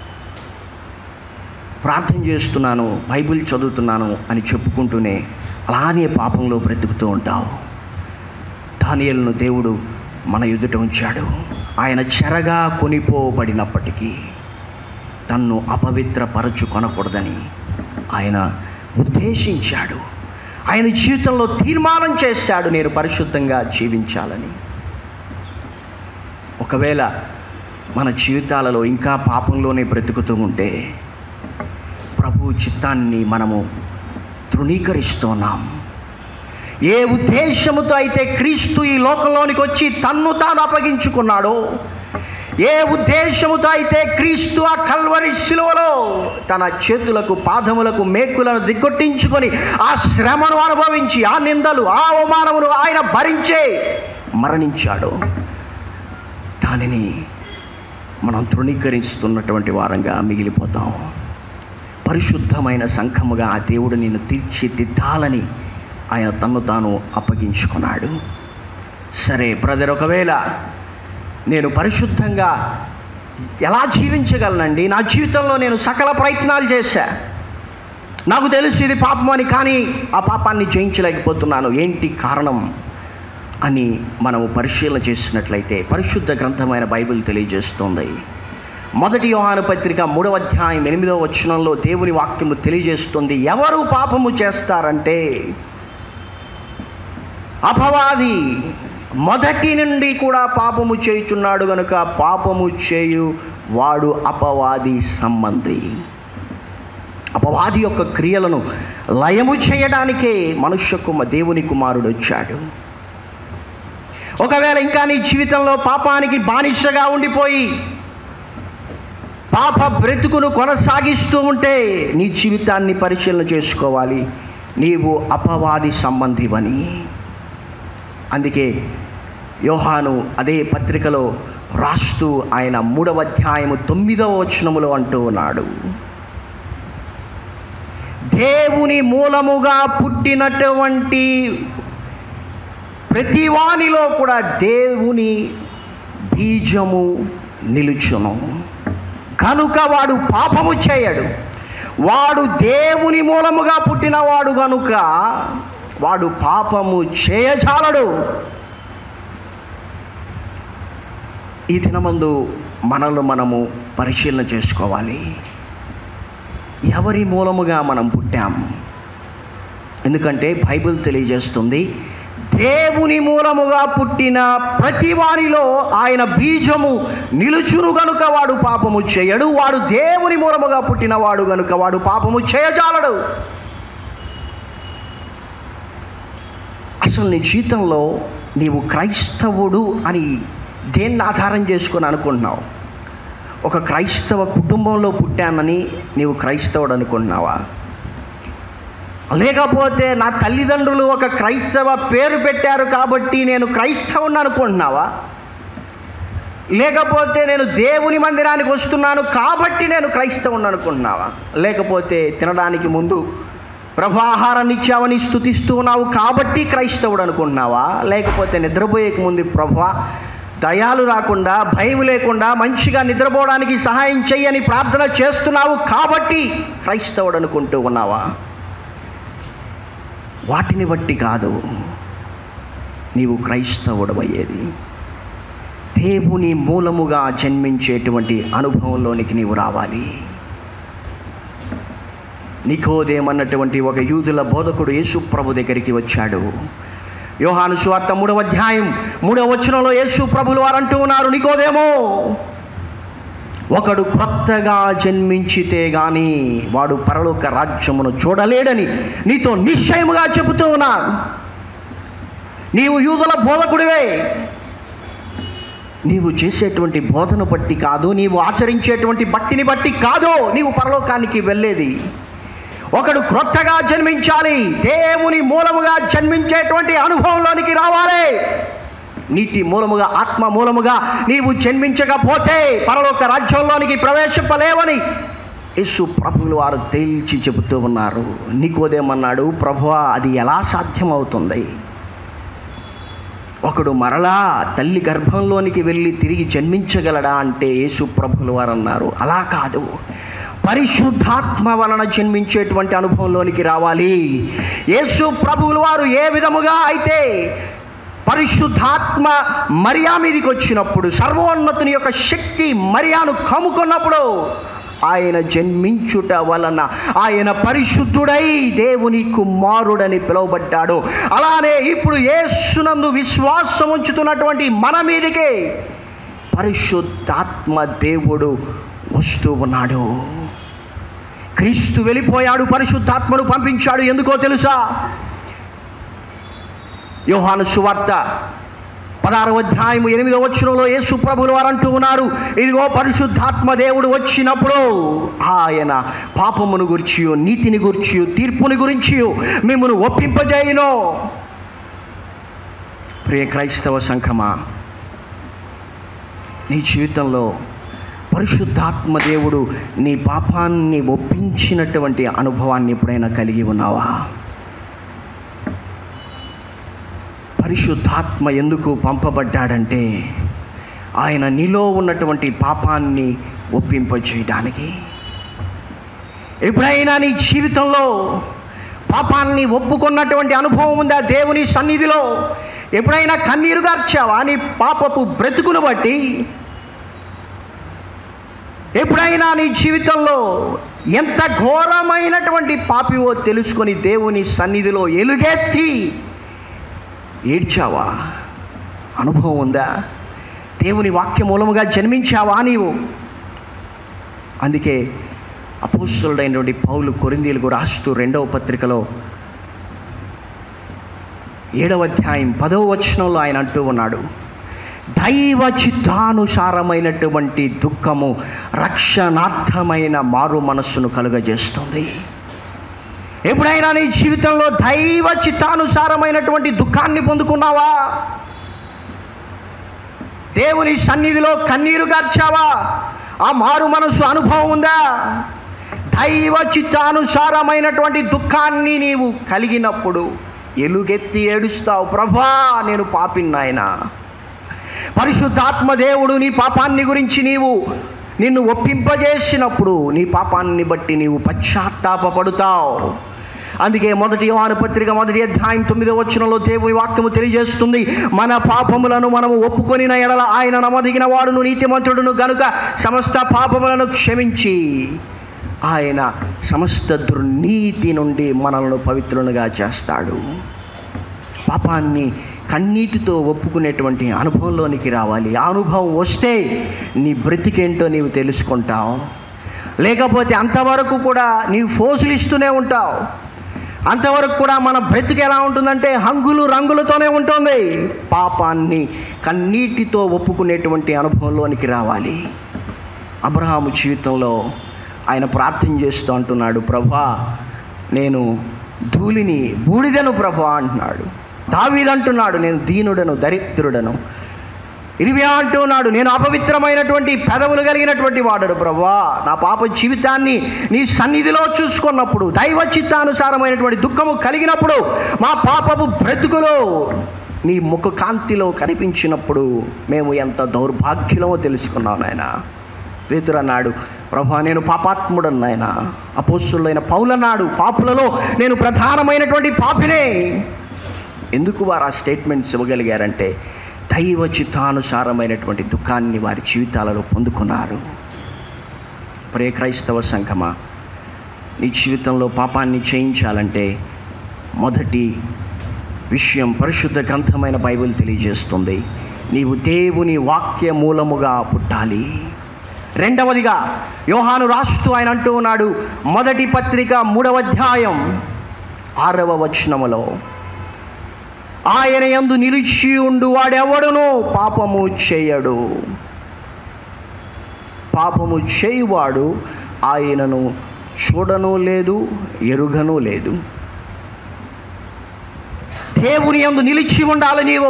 ప్రార్థన చేస్తున్నాను, బైబిల్ చదువుతున్నాను అని చెప్పుకుంటూనే అలానే పాపంలో బ్రతుకుతూ ఉంటావు. దానియేలును దేవుడు మన ఎదుట ఉంచాడు. ఆయన చెరగా కొనిపోబడినప్పటికీ తన్ను అపవిత్రపరచుకొనకూడదని ఆయన ఉద్దేశించాడు. ఆయన జీవితంలో తీర్మానం చేశాడు, నేను పరిశుద్ధంగా జీవించాలని. ఒకవేళ మన జీవితాలలో ఇంకా పాపంలోనే బ్రతుకుతూ ఉంటే ప్రభు చిత్తాన్ని మనము తృణీకరిస్తున్నాం. ఏ ఉద్దేశముతో అయితే క్రీస్తు ఈ లోకంలోనికి వచ్చి తన్ను తాను అప్పగించుకున్నాడో, ఏ ఉద్దేశముతో అయితే క్రీస్తు ఆ కల్వరి శిలువలో తన చేతులకు పాదములకు మేకులను దిగ్గొట్టించుకొని ఆ శ్రమను అనుభవించి ఆ నిందలు ఆ అవమానమును ఆయన భరించే మరణించాడు, దానిని మనం తృణీకరిస్తున్నటువంటి వారంగా మిగిలిపోతాం. పరిశుద్ధమైన సంఘముగా ఆ దేవుడు నిన్ను తీర్చిదిద్దాలని ఆయన తన్ను తాను అప్పగించుకున్నాడు. సరే బ్రదర్, ఒకవేళ నేను పరిశుద్ధంగా ఎలా జీవించగలనండి? నా జీవితంలో నేను సకల ప్రయత్నాలు చేశా, నాకు తెలుసు ఇది పాపం అని, కానీ ఆ పాపాన్ని జయించలేకపోతున్నాను, ఏంటి కారణం అని మనము పరిశీలన చేసినట్లయితే పరిశుద్ధ గ్రంథమైన బైబిల్ తెలియజేస్తుంది. మొదటి యోహాను పత్రిక మూడవ అధ్యాయం ఎనిమిదవ వచనంలో దేవుని వాక్యము తెలియజేస్తుంది, ఎవరు పాపము చేస్తారంటే అపవాది మొదటి నుండి కూడా పాపము చేయుచున్నాడు గనుక పాపము చేయు వాడు అపవాది సంబంధి. అపవాది యొక్క క్రియలను లయము చేయడానికే మనుష్య కుమ దేవుని కుమారుడు వచ్చాడు. ఒకవేళ ఇంకా నీ జీవితంలో పాపానికి బానిసగా ఉండిపోయి పాప బ్రతుకును కొనసాగిస్తూ ఉంటే నీ జీవితాన్ని పరిశీలన చేసుకోవాలి, నీవు అపవాది సంబంధివని. అందుకే యోహాను అదే పత్రికలో రాస్తూ ఆయన మూడవ అధ్యాయము తొమ్మిదవ వచనములో అంటూ ఉన్నాడు, దేవుని మూలముగా పుట్టినటువంటి ప్రతి వానిలో కూడా దేవుని బీజము నిలుచును కనుక వాడు పాపము చేయడు. వాడు దేవుని మూలముగా పుట్టినవాడు కనుక వాడు పాపము చేయజాలడు. ఈ దినమందు మనల్ని మనము పరిశీలన చేసుకోవాలి, ఎవరి మూలముగా మనం పుట్టాం. ఎందుకంటే బైబిల్ తెలియజేస్తుంది, దేవుని మూలముగా పుట్టిన ప్రతి వారిలో ఆయన బీజము నిలుచును గనుక వాడు పాపము చేయడు. వాడు దేవుని మూలముగా పుట్టిన వాడు గనుక వాడు పాపము చేయజాలడు. అసలు నీ జీవితంలో నీవు క్రైస్తవుడు అని దేన్ని ఆధారం చేసుకొని అనుకుంటున్నావు? ఒక క్రైస్తవ కుటుంబంలో పుట్టానని నీవు క్రైస్తవుడు అనుకుంటున్నావా? లేకపోతే నా తల్లిదండ్రులు ఒక క్రైస్తవ పేరు పెట్టారు కాబట్టి నేను క్రైస్తవుని అనుకుంటున్నావా? లేకపోతే నేను దేవుని మందిరానికి వస్తున్నాను కాబట్టి నేను క్రైస్తవుని అనుకుంటున్నావా? లేకపోతే తినడానికి ముందు ప్రభు ఆహారాన్ని ఇచ్చావని స్తుతిస్తూ ఉన్నావు కాబట్టి క్రైస్తవుడు అనుకుంటున్నావా? లేకపోతే నిద్రపోయేక ముందు ప్రభువా దయాలు రాకుండా భయం లేకుండా మంచిగా నిద్రపోవడానికి సహాయం చెయ్యని ప్రార్థన చేస్తున్నావు కాబట్టి క్రైస్తవుడు అనుకుంటూ ఉన్నావా? వాటిని బట్టి కాదు నీవు క్రైస్తవుడు అయ్యేది. దేవుని మూలముగా జన్మించేటువంటి అనుభవంలోనికి నీవు రావాలి. నికోదేమన్నటువంటి ఒక యూదుల బోధకుడు యేసు ప్రభు దగ్గరికి వచ్చాడు. యోహాను సువార్త మూడవ అధ్యాయం మూడవ వచనంలో యేసు ప్రభులు వారు అంటూ ఉన్నారు, నికోదేమో, ఒకడు కొత్తగా జన్మించితే గాని వాడు పరలోక రాజ్యమును చూడలేడని నీతో నిశ్చయముగా చెబుతూ ఉన్నాను. నీవు యూదుల బోధకుడివే, నీవు చేసేటువంటి బోధను బట్టి కాదు, నీవు ఆచరించేటువంటి భక్తిని బట్టి కాదు నీవు పరలోకానికి వెళ్ళేది. ఒకడు క్రొత్తగా జన్మించాలి, దేవుని మూలముగా జన్మించేటువంటి అనుభవంలోనికి రావాలి. నీటి మూలముగా ఆత్మ మూలముగా నీవు జన్మించకపోతే పరలోక రాజ్యంలోనికి ప్రవేశింపలేవని యేసు ప్రభువులు వారు తేల్చి చెబుతూ ఉన్నారు. నికోదేమన్నాడు, ప్రభువా అది ఎలా సాధ్యమవుతుంది? ఒకడు మరలా తల్లి గర్భంలోనికి వెళ్ళి తిరిగి జన్మించగలడా అంటే యేసు ప్రభువులు వారు అన్నారు, అలా కాదు, పరిశుద్ధాత్మ వలన జన్మించేటువంటి అనుభవంలోనికి రావాలి. యేసు ప్రభువులు వారు ఏ విధముగా అయితే పరిశుద్ధాత్మ మరియా మీదికి వచ్చినప్పుడు, సర్వోన్నతుని యొక్క శక్తి మరియాను కమ్ముకున్నప్పుడు ఆయన జన్మించుట వలన ఆయన పరిశుద్ధుడై దేవుని కుమారుడని పిలువబడ్డాడు. అలానే ఇప్పుడు యేసునందు విశ్వాసం ఉంచుతున్నటువంటి మన మీదికి పరిశుద్ధాత్మ దేవుడు వస్తూ ఉన్నాడు. క్రీస్తు వెళ్ళిపోయాడు, పరిశుద్ధాత్మను పంపించాడు. ఎందుకో తెలుసా? యోహాను సువార్త పదహారవ అధ్యాయము ఎనిమిదవ వచనంలో యేసు ప్రభువులు వారు అంటూ ఉన్నారు, ఇదిగో పరిశుద్ధాత్మ దేవుడు వచ్చినప్పుడు ఆయన పాపమును గురించి, నీతిని గురించి, తీర్పుని గురించి మిమ్మల్ని ఒప్పింపజేయును. ప్రియ క్రైస్తవ సంఘమా, నీ జీవితంలో పరిశుద్ధాత్మ దేవుడు నీ పాపాన్ని ఒప్పించినటువంటి అనుభవాన్ని ఎప్పుడైనా కలిగి ఉన్నావా? పరిశుద్ధాత్మ ఎందుకు పంపబడ్డాడంటే ఆయన నీలో ఉన్నటువంటి పాపాన్ని ఒప్పింపజేయడానికి. ఎప్పుడైనా నీ జీవితంలో పాపాన్ని ఒప్పుకున్నటువంటి అనుభవం ఉందా? దేవుని సన్నిధిలో ఎప్పుడైనా కన్నీరు గార్చావా నీ పాపపు బ్రతుకును బట్టి? ఎప్పుడైనా నీ జీవితంలో ఎంత ఘోరమైనటువంటి పాపివో తెలుసుకొని దేవుని సన్నిధిలో ఎలుగెత్తి ఏడ్చావా? అనుభవం ఉందా? దేవుని వాక్య మూలముగా జన్మించావా నీవు? అందుకే అపోస్తలుడైనటువంటి పౌలు కొరింథీయులకు రాస్తూ రెండవ పత్రికలో ఏడవ అధ్యాయం పదవ వచనంలో ఆయన అంటూ ఉన్నాడు, దైవ చిత్తానుసారమైనటువంటి దుఃఖము రక్షణార్థమైన మారు మనస్సును కలుగజేస్తుంది. ఎప్పుడైనా నీ జీవితంలో దైవ చిత్తానుసారమైనటువంటి దుఃఖాన్ని పొందుకున్నావా? దేవుని సన్నిధిలో కన్నీరు గార్చావా? ఆ మారు మనస్సు అనుభవం ఉందా? దైవ చిత్తానుసారమైనటువంటి దుఃఖాన్ని నీవు కలిగినప్పుడు ఎలుగెత్తి ఏడుస్తావు, ప్రభా నేను పాపిని నాయనా. పరిశుద్ధాత్మ దేవుడు నీ పాపాన్ని గురించి నీవు నిన్ను ఒప్పింపజేసినప్పుడు నీ పాపాన్ని బట్టి నీవు పశ్చాత్తాపపడుతావు. అందుకే మొదటి యోహాను పత్రిక మొదటి అధ్యాయం తొమ్మిదవ వచనంలో దేవుని వాక్యము తెలియజేస్తుంది, మన పాపములను మనము ఒప్పుకొనిన ఎడల ఆయన నమ్మదగిన వాడును నీతిమంతుడును గనుక సమస్త పాపములను క్షమించి ఆయన సమస్త దుర్నీతి నుండి మనల్ని పవిత్రులుగా చేస్తాడు. పాపాన్ని కన్నీటితో ఒప్పుకునేటువంటి అనుభవంలోనికి రావాలి. ఆ అనుభవం వస్తే నీ బ్రతికేంటో నీవు తెలుసుకుంటావు. లేకపోతే అంతవరకు కూడా నీవు ఫోజులు ఇస్తూనే ఉంటావు. అంతవరకు కూడా మన బ్రతికి ఎలా ఉంటుందంటే హంగులు రంగులతోనే ఉంటుంది. పాపాన్ని కన్నీటితో ఒప్పుకునేటువంటి అనుభవంలోనికి రావాలి. అబ్రహాము జీవితంలో ఆయన ప్రార్థన చేస్తూ అంటున్నాడు, ప్రభా నేను ధూళిని బూడిదను ప్రభా అంటున్నాడు. దావీదు అంటున్నాడు, నేను దీనుడను దరిద్రుడను. ఇర్మియా అంటున్నాడు, నేను అపవిత్రమైనటువంటి పెదవులు కలిగినటువంటి వాడను ప్రభా. నా పాప జీవితాన్ని నీ సన్నిధిలో చూసుకున్నప్పుడు, దైవ చిత్తానుసారమైనటువంటి దుఃఖము కలిగినప్పుడు, మా పాపపు బ్రతుకులో నీ ముఖ కాంతిలో కనిపించినప్పుడు మేము ఎంత దౌర్భాగ్యులమో తెలుసుకున్నాం నాయన. పేతురు అన్నాడు, ప్రభా నేను పాపాత్ముడను నాయన. అపోస్తులైన పౌలు అన్నాడు, పాపులలో నేను ప్రధానమైనటువంటి పాపినే. ఎందుకు వారు ఆ స్టేట్మెంట్స్ ఇవ్వగలిగారంటే దైవ చిత్తానుసారమైనటువంటి దుఃఖాన్ని వారి జీవితాలలో పొందుకున్నారు. ప్రియ క్రైస్తవ సంఘమా, నీ జీవితంలో పాపాన్ని చేయించాలంటే మొదటి విషయం పరిశుద్ధ గ్రంథమైన బైబిల్ తెలియజేస్తుంది, నీవు దేవుని వాక్య మూలముగా పుట్టాలి. రెండవదిగా యోహాను రాస్తూ ఆయన అంటూ ఉన్నాడు, మొదటి పత్రిక మూడవ అధ్యాయం ఆరవ వచనములో, ఆయన యందు నిలిచి ఉండు వాడెవడునో పాపము చేయడు. పాపము చేయువాడు ఆయనను చూడను లేదు, ఎరుగను లేదు. దేవుని యందు నిలిచి ఉండాలి నీవు.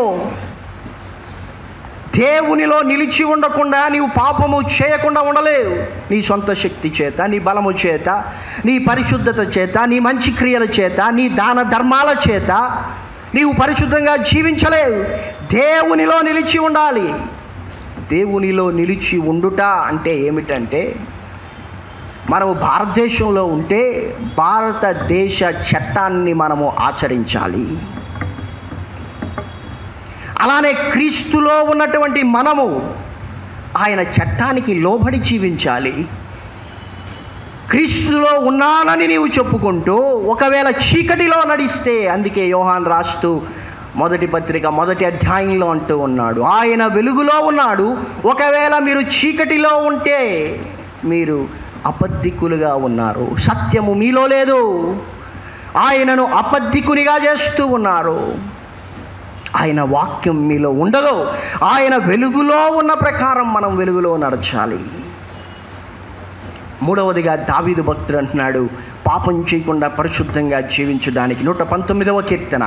దేవునిలో నిలిచి ఉండకుండా నీవు పాపము చేయకుండా ఉండలేవు. నీ సొంత శక్తి చేత, నీ బలము చేత, నీ పరిశుద్ధత చేత, నీ మంచి క్రియల చేత, నీ దాన ధర్మాల చేత నీవు పరిశుద్ధంగా జీవించలేవు. దేవునిలో నిలిచి ఉండాలి. దేవునిలో నిలిచి ఉండుట అంటే ఏమిటంటే, మనము భారతదేశంలో ఉంటే భారతదేశ చట్టాన్ని మనము ఆచరించాలి. అలానే క్రీస్తులో ఉన్నటువంటి మనము ఆయన చట్టానికి లోబడి జీవించాలి. క్రీస్తులో ఉన్నానని నీవు చెప్పుకుంటూ ఒకవేళ చీకటిలో నడిస్తే, అందుకే యోహాను రాస్తూ మొదటి పత్రిక మొదటి అధ్యాయంలో అంటూ ఉన్నాడు, ఆయన వెలుగులో ఉన్నాడు, ఒకవేళ మీరు చీకటిలో ఉంటే మీరు అబద్ధికులుగా ఉన్నారు, సత్యము మీలో లేదు, ఆయనను అబద్ధికునిగా చేస్తూ ఉన్నారు. ఆయన వాక్యం మీలో ఉండదు. ఆయన వెలుగులో ఉన్న ప్రకారం మనం వెలుగులో నడచాలి. మూడవదిగా దావీదు భక్తుడు అంటున్నాడు, పాపం చేయకుండా పరిశుద్ధంగా జీవించడానికి నూట పంతొమ్మిదవ కీర్తన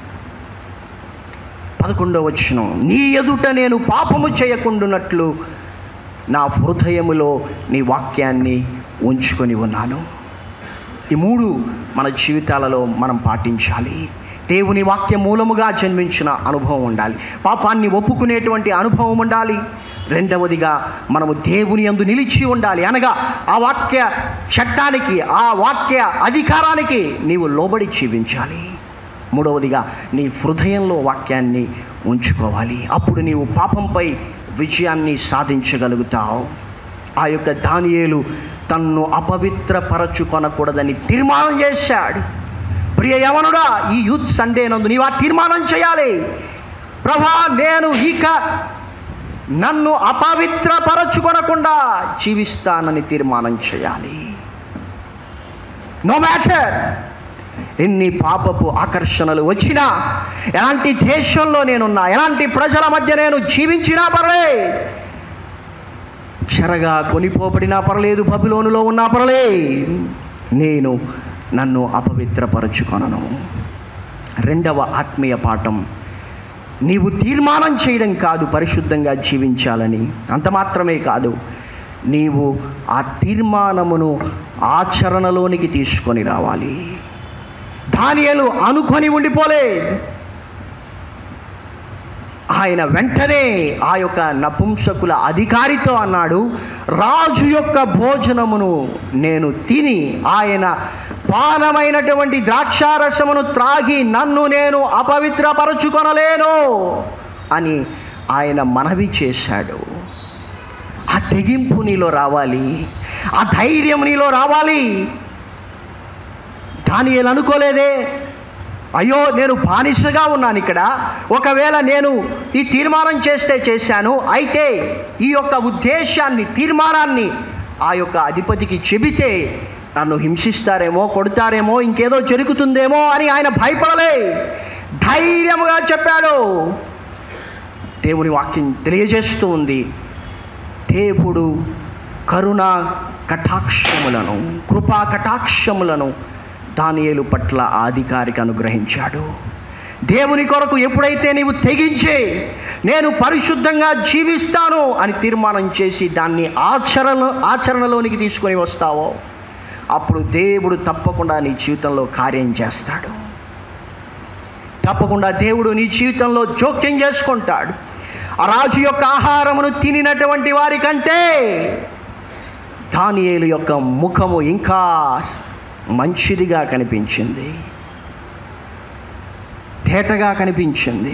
పదకొండవ వచనం, నీ ఎదుట నేను పాపము చేయకుండానట్లు నా హృదయములో నీ వాక్యాన్ని ఉంచుకొని ఉన్నాను. ఈ మూడు మన జీవితాలలో మనం పాటించాలి. దేవుని వాక్య మూలముగా జన్మించిన అనుభవం ఉండాలి. పాపాన్ని ఒప్పుకునేటువంటి అనుభవం ఉండాలి. రెండవదిగా మనము దేవుని యందు నిలిచి ఉండాలి, అనగా ఆ వాక్య చట్టానికి, ఆ వాక్య అధికారానికి నీవు లోబడి జీవించాలి. మూడవదిగా నీ హృదయంలో వాక్యాన్ని ఉంచుకోవాలి. అప్పుడు నీవు పాపంపై విజయాన్ని సాధించగలుగుతావు. ఆ యొక్క దానియేలు తన్ను అపవిత్రపరచుకొనకూడదని తీర్మానం చేశాడు. ప్రియ యవనుడా, ఈ యూత్ సండే నందు నీవు ఆ తీర్మానం చేయాలి. ప్రభా, నేను ఇక నన్ను అపవిత్రపరచుకొనకుండా జీవిస్తానని తీర్మానం చేయాలి. నో మ్యాటర్ ఎన్ని పాపపు ఆకర్షణలు వచ్చినా, ఎలాంటి దేశంలో నేనున్నా, ఎలాంటి ప్రజల మధ్య నేను జీవించినా పర్లే, చెరగా కొనిపోబడినా పర్లేదు, బబిలోనులో ఉన్నా పర్లే, నేను నన్ను అపవిత్రపరచుకొనను. రెండవ ఆత్మీయ పాఠం, నీవు తీర్మానం చేయడం కాదు పరిశుద్ధంగా జీవించాలని, అంత మాత్రమే కాదు, నీవు ఆ తీర్మానమును ఆచరణలోనికి తీసుకొని రావాలి. దానియేలు అనుకొని ఉండిపోలే. ఆయన వెంటనే ఆ యొక్క నపుంసకుల అధికారితో అన్నాడు, రాజు యొక్క భోజనమును నేను తిని ఆయన పానమైనటువంటి ద్రాక్షారసమును త్రాగి నన్ను నేను అపవిత్రపరచుకొనలేను అని ఆయన మనవి చేశాడు. ఆ తెగింపు నీలో రావాలి, ఆ ధైర్యం నీలో రావాలి. దానియేలు అనుకోలేదే, అయ్యో నేను బానిసగా ఉన్నాను ఇక్కడ, ఒకవేళ నేను ఈ తీర్మానం చేస్తే చేశాను, అయితే ఈ యొక్క ఉద్దేశాన్ని, తీర్మానాన్ని ఆ యొక్క అధిపతికి చెబితే నన్ను హింసిస్తారేమో, కొడతారేమో, ఇంకేదో జరుగుతుందేమో అని ఆయన భయపడలే, ధైర్యముగా చెప్పాడు. దేవుని వాక్యం తెలియజేస్తూ ఉంది, దేవుడు కరుణ కటాక్షములను, కృపా కటాక్షములను దానియేలు పట్ల అధికారికి అనుగ్రహించాడు. దేవుని కొరకు ఎప్పుడైతే నీవు తెగించి నేను పరిశుద్ధంగా జీవిస్తాను అని తీర్మానం చేసి దాన్ని ఆచరణ ఆచరణలోనికి తీసుకొని వస్తావో, అప్పుడు దేవుడు తప్పకుండా నీ జీవితంలో కార్యం చేస్తాడు. తప్పకుండా దేవుడు నీ జీవితంలో జోక్యం చేసుకుంటాడు. ఆ రాజు యొక్క ఆహారమును తినినటువంటి వారి కంటే దానియేలు యొక్క ముఖము ఇంకా మంచిదిగా కనిపించింది, తేటగా కనిపించింది.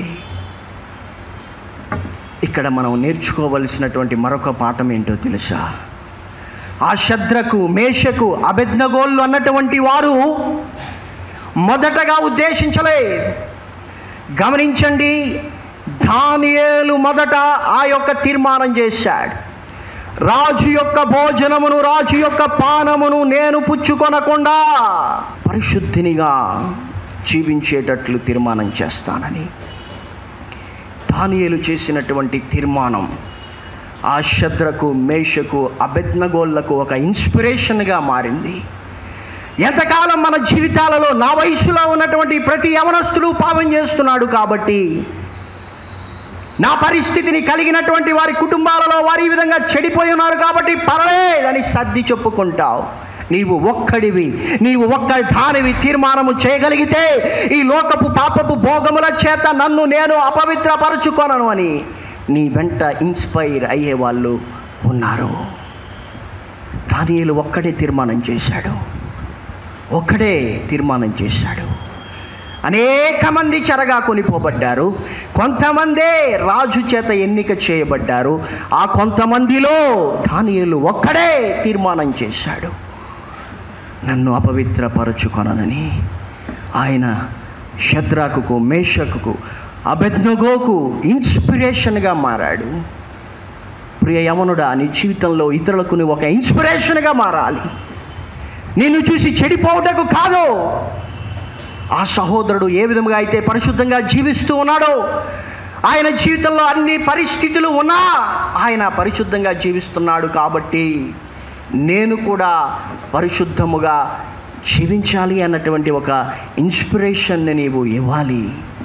ఇక్కడ మనం నేర్చుకోవలసినటువంటి మరొక పాఠం ఏంటో తెలుసా? ఆ శద్రకు, మేషకు, అబేద్నెగోలు అన్నటువంటి వారు మొదటగా ఉద్దేశించలే. గమనించండి, దానియేలు మొదట ఆ యొక్క తీర్మానం చేశాడు, రాజు యొక్క భోజనమును, రాజు యొక్క పానమును నేను పుచ్చుకొనకుండా పరిశుద్ధినిగా జీవించేటట్లు తీర్మానం చేస్తానని. దానియేలు చేసినటువంటి తీర్మానం ఆ శద్రకు, మేషకు, అబేద్నెగోలకు ఒక ఇన్స్పిరేషన్గా మారింది. ఎంతకాలం మన జీవితాలలో నా వయసులో ఉన్నటువంటి ప్రతి యవనస్తుడు పాపం చేస్తున్నాడు కాబట్టి, నా పరిస్థితిని కలిగినటువంటి వారి కుటుంబాలలో వారి ఈ విధంగా చెడిపోయి ఉన్నారు కాబట్టి పర్లేదని సర్ది చెప్పుకుంటావు. నీవు ఒక్కడివి, నీవు ఒక్క దానివి తీర్మానము చేయగలిగితే ఈ లోకపు పాపపు భోగముల చేత నన్ను నేను అపవిత్రపరచుకొనను అని నీ వెంట ఇన్స్పైర్ అయ్యే వాళ్ళు ఉన్నారు. దానియేలు ఒక్కడే తీర్మానం చేశాడు, ఒక్కడే తీర్మానం చేశాడు. అనేక మంది చెరగా కొనిపోబడ్డారు, కొంతమందే రాజు చేత ఎన్నిక చేయబడ్డారు. ఆ కొంతమందిలో దానియేలు ఒక్కడే తీర్మానం చేశాడు, నన్ను అపవిత్రపరచుకొననని. ఆయన శద్రాకుకు, మేషకుకు, అబేద్నెగోకు ఇన్స్పిరేషన్గా మారాడు. ప్రియ యవనుడా, నీ జీవితంలో ఇతరులకు నువ్వు ఒక ఇన్స్పిరేషన్గా మారాలి. నిన్ను చూసి చెడిపోవటకు కాదు, ఆ సహోదరుడు ఏ విధంగా అయితే పరిశుద్ధంగా జీవిస్తూ ఉన్నాడో, ఆయన జీవితంలో అన్ని పరిస్థితులు ఉన్నా ఆయన పరిశుద్ధంగా జీవిస్తున్నాడు కాబట్టి నేను కూడా పరిశుద్ధముగా జీవించాలి అన్నటువంటి ఒక ఇన్స్పిరేషన్ని నీవు ఇవ్వాలి.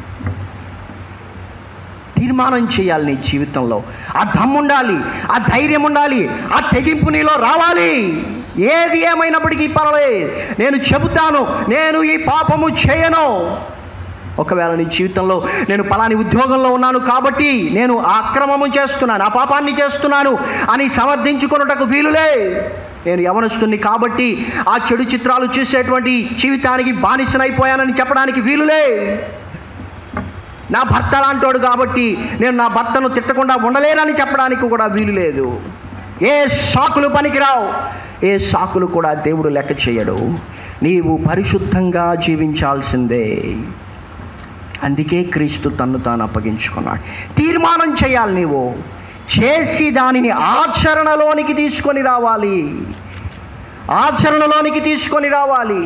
తీర్మానం చేయాలి నీ జీవితంలో. ఆ దమ్ము ఉండాలి, ఆ ధైర్యం ఉండాలి, ఆ తెగింపు నీలో రావాలి. ఏది ఏమైనప్పటికీ పర్వాలేదు, నేను చెబుతాను, నేను ఈ పాపము చేయను. ఒకవేళ నీ జీవితంలో నేను పలాని ఉద్యోగంలో ఉన్నాను కాబట్టి నేను ఆ అక్రమము చేస్తున్నాను, ఆ పాపాన్ని చేస్తున్నాను అని సమర్థించుకొనుటకు వీలులే. నేను యవనస్తుని కాబట్టి ఆ చెడు చిత్రాలు చూసేటువంటి జీవితానికి బానిసనైపోయానని చెప్పడానికి వీలులే. నా భర్త లాంటోడు కాబట్టి నేను నా భర్తను తిట్టకుండా ఉండలేనని చెప్పడానికి కూడా వీలు లేదు. ఏ సాకులు పనికిరావు, ఏ సాకులు కూడా దేవుడు లెక్క చేయడు. నీవు పరిశుద్ధంగా జీవించాల్సిందే. అందుకే క్రీస్తు తన్ను తాను అప్పగించుకున్నాడు. తీర్మానం చేయాలి, నీవు చేసి దానిని ఆచరణలోనికి తీసుకొని రావాలి. ఆచరణలోనికి తీసుకొని రావాలి.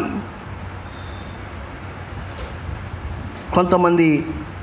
కొంతమంది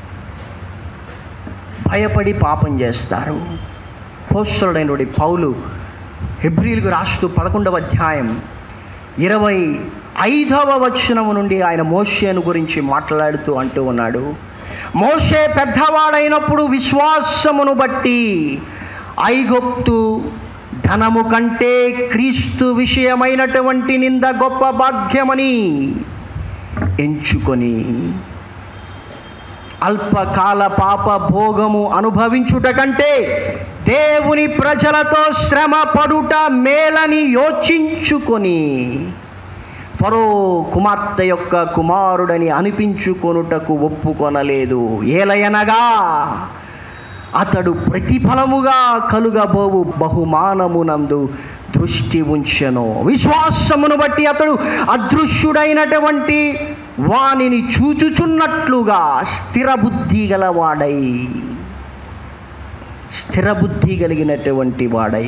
భయపడి పాపం చేస్తారు. అపోస్తలుడైనటువంటి పౌలు హెబ్రీయులకు రాస్తూ పదకొండవ అధ్యాయం ఇరవై ఐదవ వచనము నుండి ఆయన మోషేను గురించి మాట్లాడుతూ అంటూ ఉన్నాడు, మోషే పెద్దవాడైనప్పుడు విశ్వాసమును బట్టి ఐగుప్తు ధనము కంటే క్రీస్తు విషయమైనటువంటి నింద గొప్ప భాగ్యమని ఎంచుకొని అల్పకాల పాప భోగము అనుభవించుట కంటే దేవుని ప్రజలతో శ్రమ పడుట మేలని యోచించుకొని ఫరో కుమార్తె యొక్క కుమారుడని అనిపించుకొనుటకు ఒప్పుకొనలేదు. ఏలయనగా అతడు ప్రతిఫలముగా కలుగబోవు బహుమానమునందు దృష్టి ఉంచెను. విశ్వాసమును బట్టి అతడు అదృశ్యుడైనటువంటి వానిని చూచుచున్నట్లుగా స్థిరబుద్ధి గలవాడై స్థిరబుద్ధి కలిగినటువంటి వాడై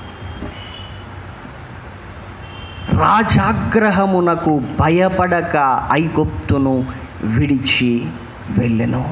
రాజాగ్రహమునకు భయపడక ఐగుప్తును విడిచి వెళ్ళెను.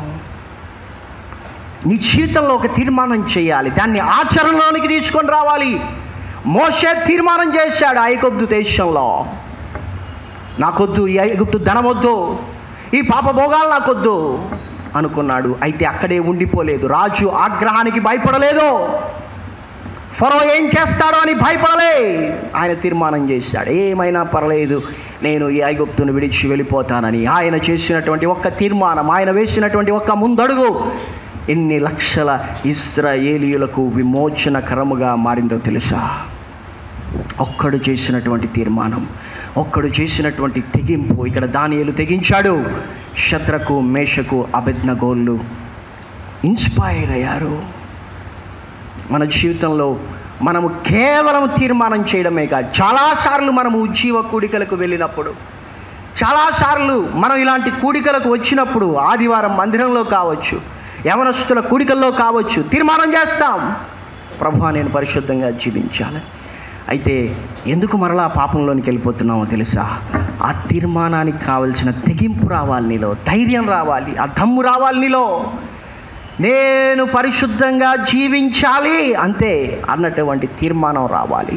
నీ జీవితంలో ఒక తీర్మానం చేయాలి, దాన్ని ఆచరణలోనికి తీసుకొని రావాలి. మోషే తీర్మానం చేశాడు ఐగుప్తు దేశంలో, నాకొద్దు ఈ ఐగుప్తు ధనమొద్దు, ఈ పాప భోగాలు నాకొద్దు అనుకున్నాడు. అయితే అక్కడే ఉండిపోలేదు. రాజు ఆగ్రహానికి భయపడలేదు, ఫరో ఏం చేస్తాడో అని భయపడలే. ఆయన తీర్మానం చేశాడు, ఏమైనా పర్లేదు, నేను ఈ ఐగుప్తును విడిచి వెళ్ళిపోతానని. ఆయన చేసినటువంటి ఒక్క తీర్మానం, ఆయన వేసినటువంటి ఒక్క ముందడుగు ఎన్ని లక్షల ఇశ్రాయేలీయులకు విమోచనకరముగా మారిందో తెలుసా? ఒక్కడు చేసినటువంటి తీర్మానం, ఒక్కడు చేసినటువంటి తెగింపు. ఇక్కడ దానియేలు తెగించాడు. శద్రకు, మేషకు, అబేద్నెగోలు ఇన్స్పైర్ అయ్యారు. మన జీవితంలో మనము కేవలం తీర్మానం చేయడమే కాదు, చాలాసార్లు మనము ఉజ్జీవ కూడికలకు వెళ్ళినప్పుడు, చాలాసార్లు మనం ఇలాంటి కూడికలకు వచ్చినప్పుడు, ఆదివారం మందిరంలో కావచ్చు, యవనస్తుల కూడికల్లో కావచ్చు, తీర్మానం చేస్తాం, ప్రభువా నేను పరిశుద్ధంగా జీవించాలి. అయితే ఎందుకు మరలా పాపంలోనికి వెళ్ళిపోతున్నామో తెలుసా? ఆ తీర్మానానికి కావలసిన తెగింపు రావాలి నీలో, ధైర్యం రావాలి, ఆ దమ్ము రావాలి నీలో. నేను పరిశుద్ధంగా జీవించాలి అంతే అన్నటువంటి తీర్మానం రావాలి.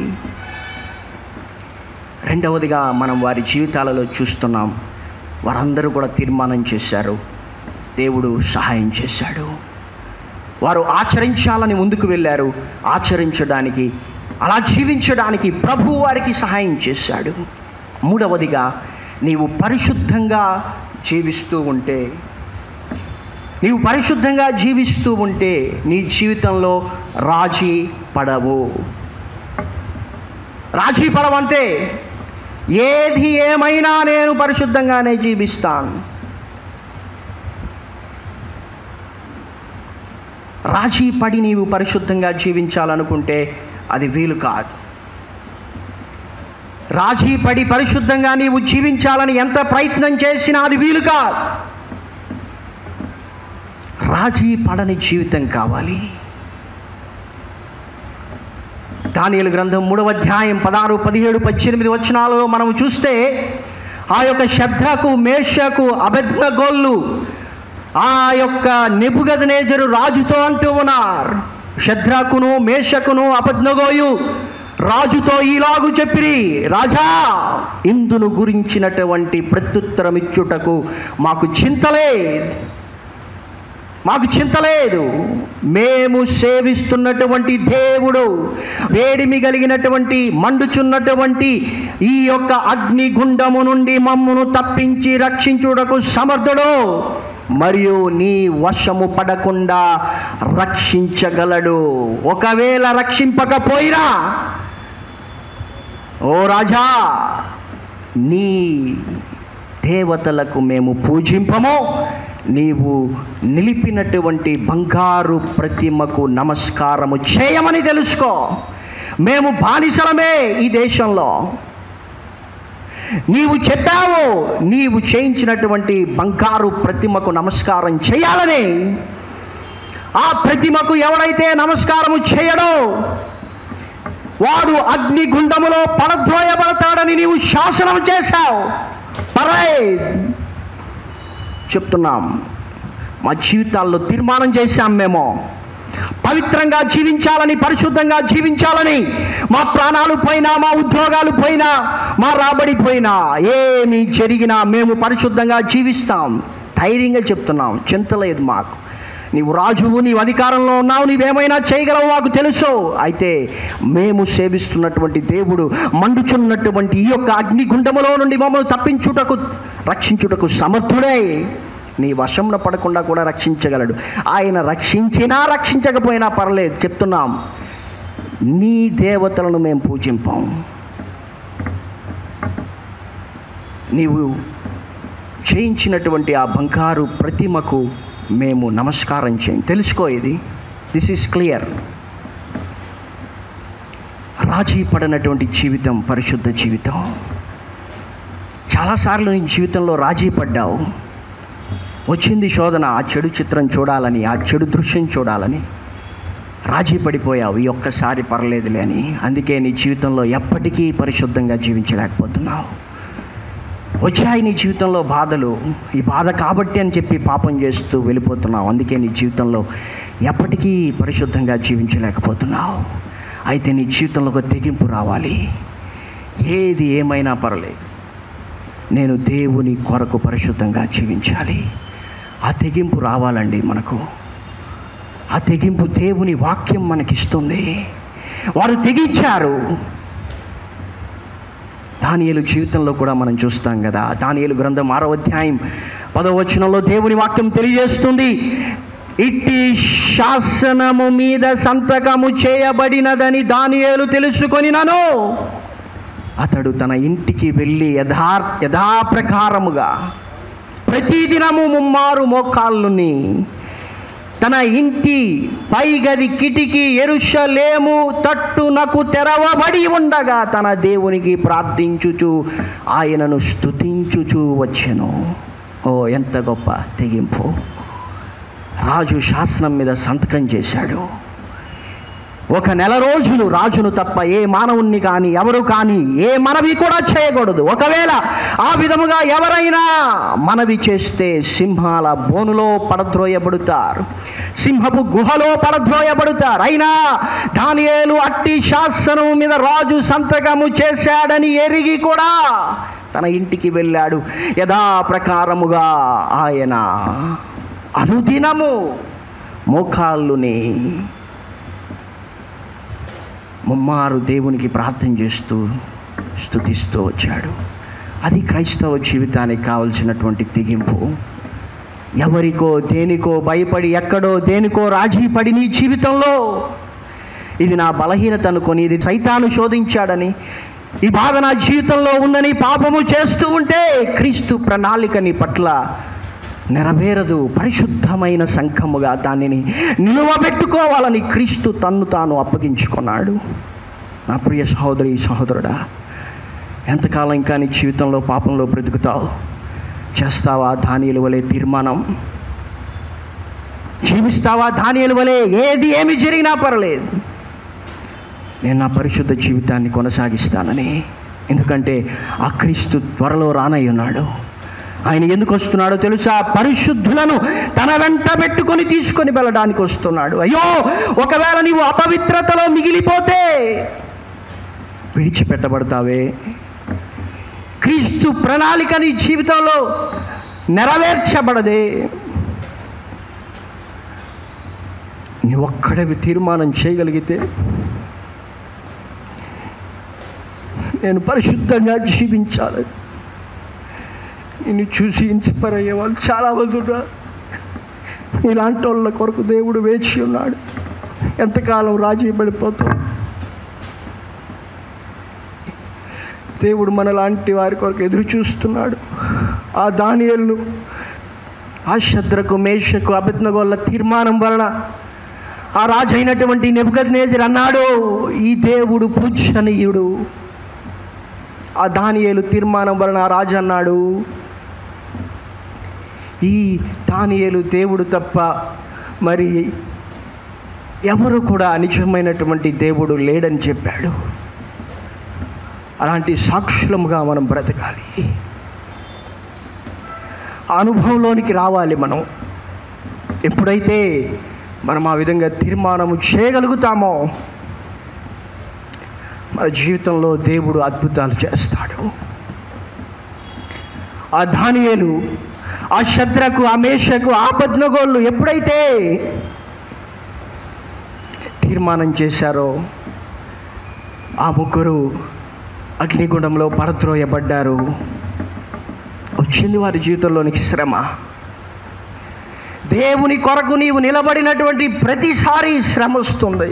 రెండవదిగా మనం వారి జీవితాలలో చూస్తున్నాం, వారందరూ కూడా తీర్మానం చేశారు, దేవుడు సహాయం చేశాడు. వారు ఆచరించాలని ముందుకు వెళ్ళారు, ఆచరించడానికి, అలా జీవించడానికి ప్రభు వారికి సహాయం చేశాడు. మూడవదిగా నీవు పరిశుద్ధంగా జీవిస్తూ ఉంటే నీవు పరిశుద్ధంగా జీవిస్తూ ఉంటే నీ జీవితంలో రాజీ పడవు. రాజీ పడవంటే ఏది ఏమైనా నేను పరిశుద్ధంగానే జీవిస్తాను. రాజీ పడి నీవు పరిశుద్ధంగా జీవించాలనుకుంటే అది వీలు కాదు. రాజీ పడి పరిశుద్ధంగా నీవు జీవించాలని ఎంత ప్రయత్నం చేసినా అది వీలు కాదు. రాజీ పడని జీవితం కావాలి. దానియేలు గ్రంథం మూడవ అధ్యాయం పదహారు, పదిహేడు, పద్దెనిమిది వచనాలలో మనం చూస్తే ఆ యొక్క షద్రకు, మేషకు, అబేద్నెగోలు ఆ యొక్క నెబుకద్నెజరు రాజుతో అంటూ ఉన్నారు. షద్రకును, మేషకును, అబేద్నెగోయు రాజుతో ఈలాగు చెప్పిరి, రాజా, ఇందును గురించినటువంటి ప్రత్యుత్తరం ఇచ్చుటకు మాకు చింతలేదు మాకు చింతలేదు మేము సేవిస్తున్నటువంటి దేవుడు వేడిమి కలిగినటువంటి మండుచున్నటువంటి ఈ యొక్క అగ్నిగుండము నుండి మమ్మును తప్పించి రక్షించుటకు సమర్థుడు, మరియు నీ వశము పడకుండా రక్షించగలడు. ఒకవేళ రక్షింపకపోయినా, ఓ రాజా, నీ దేవతలకు మేము పూజింపము, నీవు నిలిపినటువంటి బంగారు ప్రతిమకు నమస్కారము చేయమని తెలుసుకో. మేము బానిసలమే ఈ దేశంలో. నీవు చెప్పావు నీవు చేయించినటువంటి బంగారు ప్రతిమకు నమస్కారం చేయాలని. ఆ ప్రతిమకు ఎవడైతే నమస్కారము చేయడో వాడు అగ్నిగుండములో పడద్రోయబడతాడని నీవు శాసనం చేశావు. పరై చెప్తున్నాం, మా జీవితాల్లో తీర్మానం చేశాం. మేము పవిత్రంగా జీవించాలని, పరిశుద్ధంగా జీవించాలని. మా ప్రాణాలు పోయినా, మా ఉద్యోగాలు పోయినా, మా రాబడి పోయినా, ఏమి జరిగినా మేము పరిశుద్ధంగా జీవిస్తాం. ధైర్యంగా చెప్తున్నాం, చింతలేదు మాకు. నీవు రాజువు, నీవు అధికారంలో ఉన్నావు, నీవేమైనా చేయగలవు మాకు తెలుసు. అయితే మేము సేవిస్తున్నటువంటి దేవుడు మండుచున్నటువంటి ఈ యొక్క అగ్నిగుండములో నుండి మమ్మల్ని తప్పించుటకు, రక్షించుటకు సమర్థుడే. నీ వశంలో పడకుండా కూడా రక్షించగలడు. ఆయన రక్షించినా రక్షించకపోయినా పర్లేదు. చెప్తున్నాం, నీ దేవతలను మేము పూజింపాం. నీవు చేయించినటువంటి ఆ బంగారు ప్రతిమకు మేము నమస్కారం చేయం. తెలుసుకో, ఇది దిస్ ఈజ్ క్లియర్. రాజీ పడినటువంటి జీవితం పరిశుద్ధ జీవితం. చాలాసార్లు నీ జీవితంలో రాజీ పడ్డావు. వచ్చింది శోధన, ఆ చెడు చిత్రం చూడాలని, ఆ చెడు దృశ్యం చూడాలని రాజీ పడిపోయావు. ఈ ఒక్కసారి పర్లేదులే అని. అందుకే నీ జీవితంలో ఎప్పటికీ పరిశుద్ధంగా జీవించలేకపోతున్నావు. వచ్చాయి నీ జీవితంలో బాధలు. ఈ బాధ కాబట్టి అని చెప్పి పాపం చేస్తూ వెళ్ళిపోతున్నావు. అందుకే నీ జీవితంలో ఎప్పటికీ పరిశుద్ధంగా జీవించలేకపోతున్నావు. అయితే నీ జీవితంలో ఒక తెగింపు రావాలి. ఏది ఏమైనా పర్లేదు, నేను దేవుని కొరకు పరిశుద్ధంగా జీవించాలి. ఆ తెగింపు రావాలండి మనకు. ఆ తెగింపు దేవుని వాక్యం మనకిస్తుంది. వారు తెగించారు. దానియేలు జీవితంలో కూడా మనం చూస్తాం కదా. దానియేలు గ్రంథం ఆరో అధ్యాయం పదో వచనంలో దేవుని వాక్యం తెలియజేస్తుంది, ఇట్టి శాసనము మీద సంతకము చేయబడినదని దానియేలు తెలుసుకొనినను అతడు తన ఇంటికి వెళ్ళి యథా యథాప్రకారముగా ప్రతిదినము ముమ్మారు మోకాళ్ళుని తన ఇంటి పైగది కిటికీ యెరూషలేము తట్టునకు తెరవబడి ఉండగా తన దేవునికి ప్రార్థించుచు ఆయనను స్తుతించుచు వచ్చెను. ఓ, ఎంత గొప్ప తెగింపు! రాజు శాసనం మీద సంతకం చేశాడు. ఒక నెల రోజులు రాజును తప్ప ఏ మానవుణ్ణి కానీ ఎవరు కానీ ఏ మనవి కూడా చేయకూడదు. ఒకవేళ ఆ విధముగా ఎవరైనా మనవి చేస్తే సింహాల బోనులో పడద్రోయబడుతారు, సింహపు గుహలో పడద్రోయబడుతారు. అయినా దానియేలు అట్టి శాసనం మీద రాజు సంతకము చేశాడని ఎరిగి కూడా తన ఇంటికి వెళ్ళాడు. యథాప్రకారముగా ఆయన అనుదినము మోకాళ్ళుని ముమ్మారు దేవునికి ప్రార్థన చేస్తూ స్తుతిస్తూ వచ్చాడు. అది క్రైస్తవ జీవితానికి కావలసినటువంటి తెగింపు. ఎవరికో దేనికో భయపడి, ఎక్కడో దేనికో రాజీ పడి నీ జీవితంలో ఇది నా బలహీనత అనుకొని, ఇది సైతాను శోధించాడని, ఈ బాధ నా జీవితంలో ఉందని పాపము చేస్తూ ఉంటే క్రీస్తు ప్రణాళిక నీ పట్ల నెరవేరదు. పరిశుద్ధమైన సంఘముగా దానిని నిలువబెట్టుకోవాలని క్రీస్తు తన్ను తాను అప్పగించుకున్నాడు. నా ప్రియ సహోదరి సహోదరుడా, ఎంతకాలం ఇంకా నీ జీవితంలో పాపంలో బ్రతుకుతావు? చేస్తావా దానియేలు వలె తీర్మానం? జీవిస్తావా దానియేలు వలె? ఏది ఏమి జరిగినా పర్లేదు, నేను నా పరిశుద్ధ జీవితాన్ని కొనసాగిస్తానని ఎందుకంటే ఆ క్రీస్తు త్వరలో రానై ఉన్నాడు. ఆయన ఎందుకు వస్తున్నాడో తెలుసా? పరిశుద్ధులను తన వెంట పెట్టుకొని తీసుకొని వెళ్ళడానికి వస్తున్నాడు. అయ్యో, ఒకవేళ నీవు అపవిత్రతలో మిగిలిపోతే విడిచిపెట్టబడతావే. క్రీస్తు ప్రణాళిక నీ జీవితంలో నెరవేర్చబడదే. నువ్వు ఒక్కడే తీర్మానం చేయగలిగితే, నేను పరిశుద్ధంగా జీవించాలి. నిన్ను చూసి ఇన్స్పైర్ అయ్యే వాళ్ళు చాలామంది ఉన్నారు. ఇలాంటి వాళ్ళ కొరకు దేవుడు వేచి ఉన్నాడు. ఎంతకాలం రాజీ పడిపోతాం? దేవుడు మనలాంటి వారి కొరకు ఎదురు చూస్తున్నాడు. ఆ దానియేలును, ఆ శద్రకు, మేషకు, అబేద్నెగోల తీర్మానం వలన ఆ రాజు అయినటువంటి నెబుకద్నెజరు అన్నాడు, ఈ దేవుడు పూజనీయుడు. ఆ దానియేలు తీర్మానం వలన ఆ రాజు అన్నాడు, ఈ దానియేలు దేవుడు తప్ప మరి ఎవరు కూడా నిజమైనటువంటి దేవుడు లేడని చెప్పాడు. అలాంటి సాక్షులముగా మనం బ్రతకాలి. ఆ అనుభవంలోనికి రావాలి. మనం ఎప్పుడైతే మనం ఆ విధంగా తీర్మానము చేయగలుగుతామో మన జీవితంలో దేవుడు అద్భుతాలు చేస్తాడు. ఆ దానియేలు, ఆ శద్రకు, ఆ మేషకు, ఆ అబేద్నెగోలు ఎప్పుడైతే తీర్మానం చేశారో ఆ ముగ్గురు అగ్నిగుండంలో పడద్రోయబడ్డారు. వచ్చింది వారి జీవితంలోనికి శ్రమ. దేవుని కొరకు నీవు నిలబడినటువంటి ప్రతిసారి శ్రమ వస్తుంది,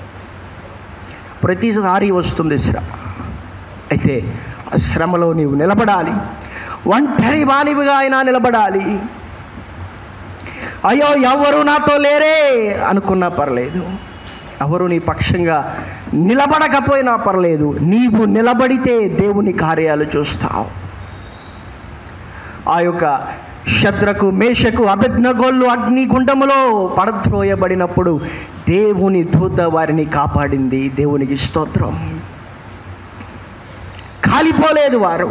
ప్రతిసారి వస్తుంది శ్రమ. అయితే ఆ శ్రమలో నీవు నిలబడాలి. ఒంటరి వానివిగా అయినా నిలబడాలి. అయ్యో, ఎవరు నాతో లేరే అనుకున్నా పర్లేదు, ఎవరు నీ పక్షంగా నిలబడకపోయినా పర్లేదు, నీవు నిలబడితే దేవుని కార్యాలు చూస్తావు. ఆ యొక్క శద్రకు, మేషకు, అబేద్నెగోలు అగ్నిగుండములో పడద్రోయబడినప్పుడు దేవుని దూత వారిని కాపాడింది. దేవునికి స్తోత్రం. కాలిపోలేదు వారు.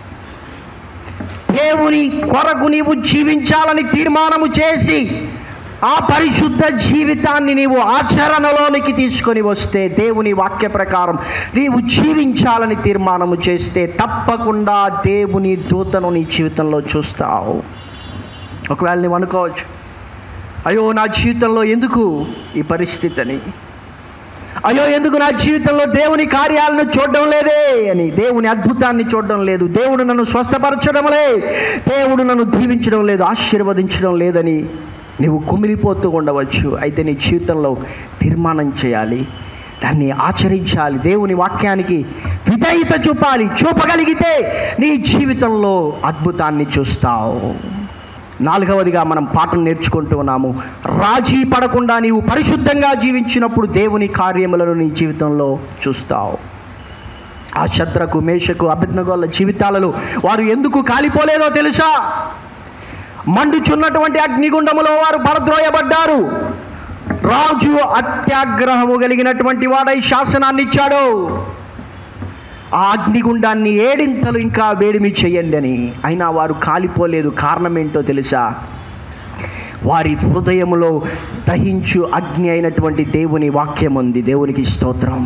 దేవుని కొరకు నీవు జీవించాలని తీర్మానము చేసి ఆ పరిశుద్ధ జీవితాన్ని నీవు ఆచరణలోనికి తీసుకొని వస్తే, దేవుని వాక్య ప్రకారం నీవు జీవించాలని తీర్మానము చేస్తే తప్పకుండా దేవుని దూతను నీ జీవితంలో చూస్తావు. ఒకవేళ నీవు అనుకోవచ్చు, అయ్యో నా జీవితంలో ఎందుకు ఈ పరిస్థితి అని, అయ్యో ఎందుకు నా జీవితంలో దేవుని కార్యాలను చూడడం లేదే అని, దేవుని అద్భుతాన్ని చూడడం లేదు, దేవుడు నన్ను స్వస్థపరచడం లేదు, దేవుడు నన్ను దీవించడం లేదు, ఆశీర్వదించడం లేదని నీవు కుమిలిపోతూ ఉండవచ్చు. అయితే నీ జీవితంలో తీర్మానం చేయాలి, దాన్ని ఆచరించాలి, దేవుని వాక్యానికి విధేయత చూపాలి. చూపగలిగితే నీ జీవితంలో అద్భుతాన్ని చూస్తావు. నాలుగవదిగా మనం పాఠం నేర్చుకుంటూ ఉన్నాము, రాజీ పడకుండా నీవు పరిశుద్ధంగా జీవించినప్పుడు దేవుని కార్యములను నీ జీవితంలో చూస్తావు. ఆ శద్రకు, మేషకు, అబేద్నెగోల జీవితాలలో వారు ఎందుకు కాలిపోలేదో తెలుసా? మండుచున్నటువంటి అగ్నిగుండములో వారు పడద్రోయబడ్డారు. రాజు అత్యాగ్రహము కలిగినటువంటి వాడై శాసనాన్ని ఇచ్చాడు, ఆ అగ్నిగుండాన్ని ఏడింతలు ఇంకా వేడిమి చేయండి అని. అయినా వారు కాలిపోలేదు. కారణం ఏంటో తెలుసా? వారి హృదయములో దహించు అగ్ని అయినటువంటి దేవుని వాక్యం ఉంది. దేవునికి స్తోత్రం.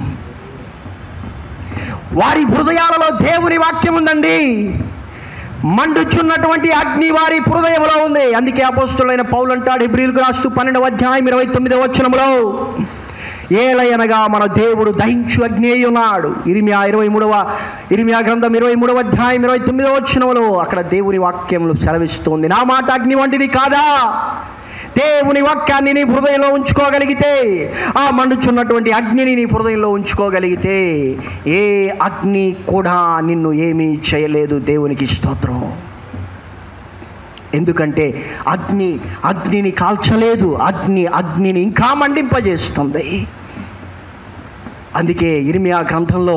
వారి హృదయాలలో దేవుని వాక్యం ఉందండి. మండుచున్నటువంటి అగ్ని వారి హృదయంలో ఉంది. అందుకే అపోస్తలుడైన పౌలు అంటాడు హెబ్రీయులకు రాస్తూ పన్నెండవ అధ్యాయం ఇరవై తొమ్మిదవ వచనములో, ఏలయనగా మన దేవుడు దహించు అగ్ని అయి ఉన్నాడు. ఇర్మియా ఇరవై మూడవ ఇర్మియా గ్రంథం ఇరవై మూడవ అధ్యాయం ఇరవై తొమ్మిదవ వచనములో అక్కడ దేవుని వాక్యములు సెలవిస్తుంది, నా మాట అగ్ని వంటిది కాదా? దేవుని వాక్యాన్ని నీ హృదయంలో ఉంచుకోగలిగితే, ఆ మండుచున్నటువంటి అగ్నిని నీ హృదయంలో ఉంచుకోగలిగితే ఏ అగ్ని కూడా నిన్ను ఏమీ చేయలేదు. దేవునికి స్తోత్రం. ఎందుకంటే అగ్ని అగ్నిని కాల్చలేదు, అగ్ని అగ్నిని ఇంకా మండింపజేస్తుంది. అందుకే ఇర్మియా గ్రంథంలో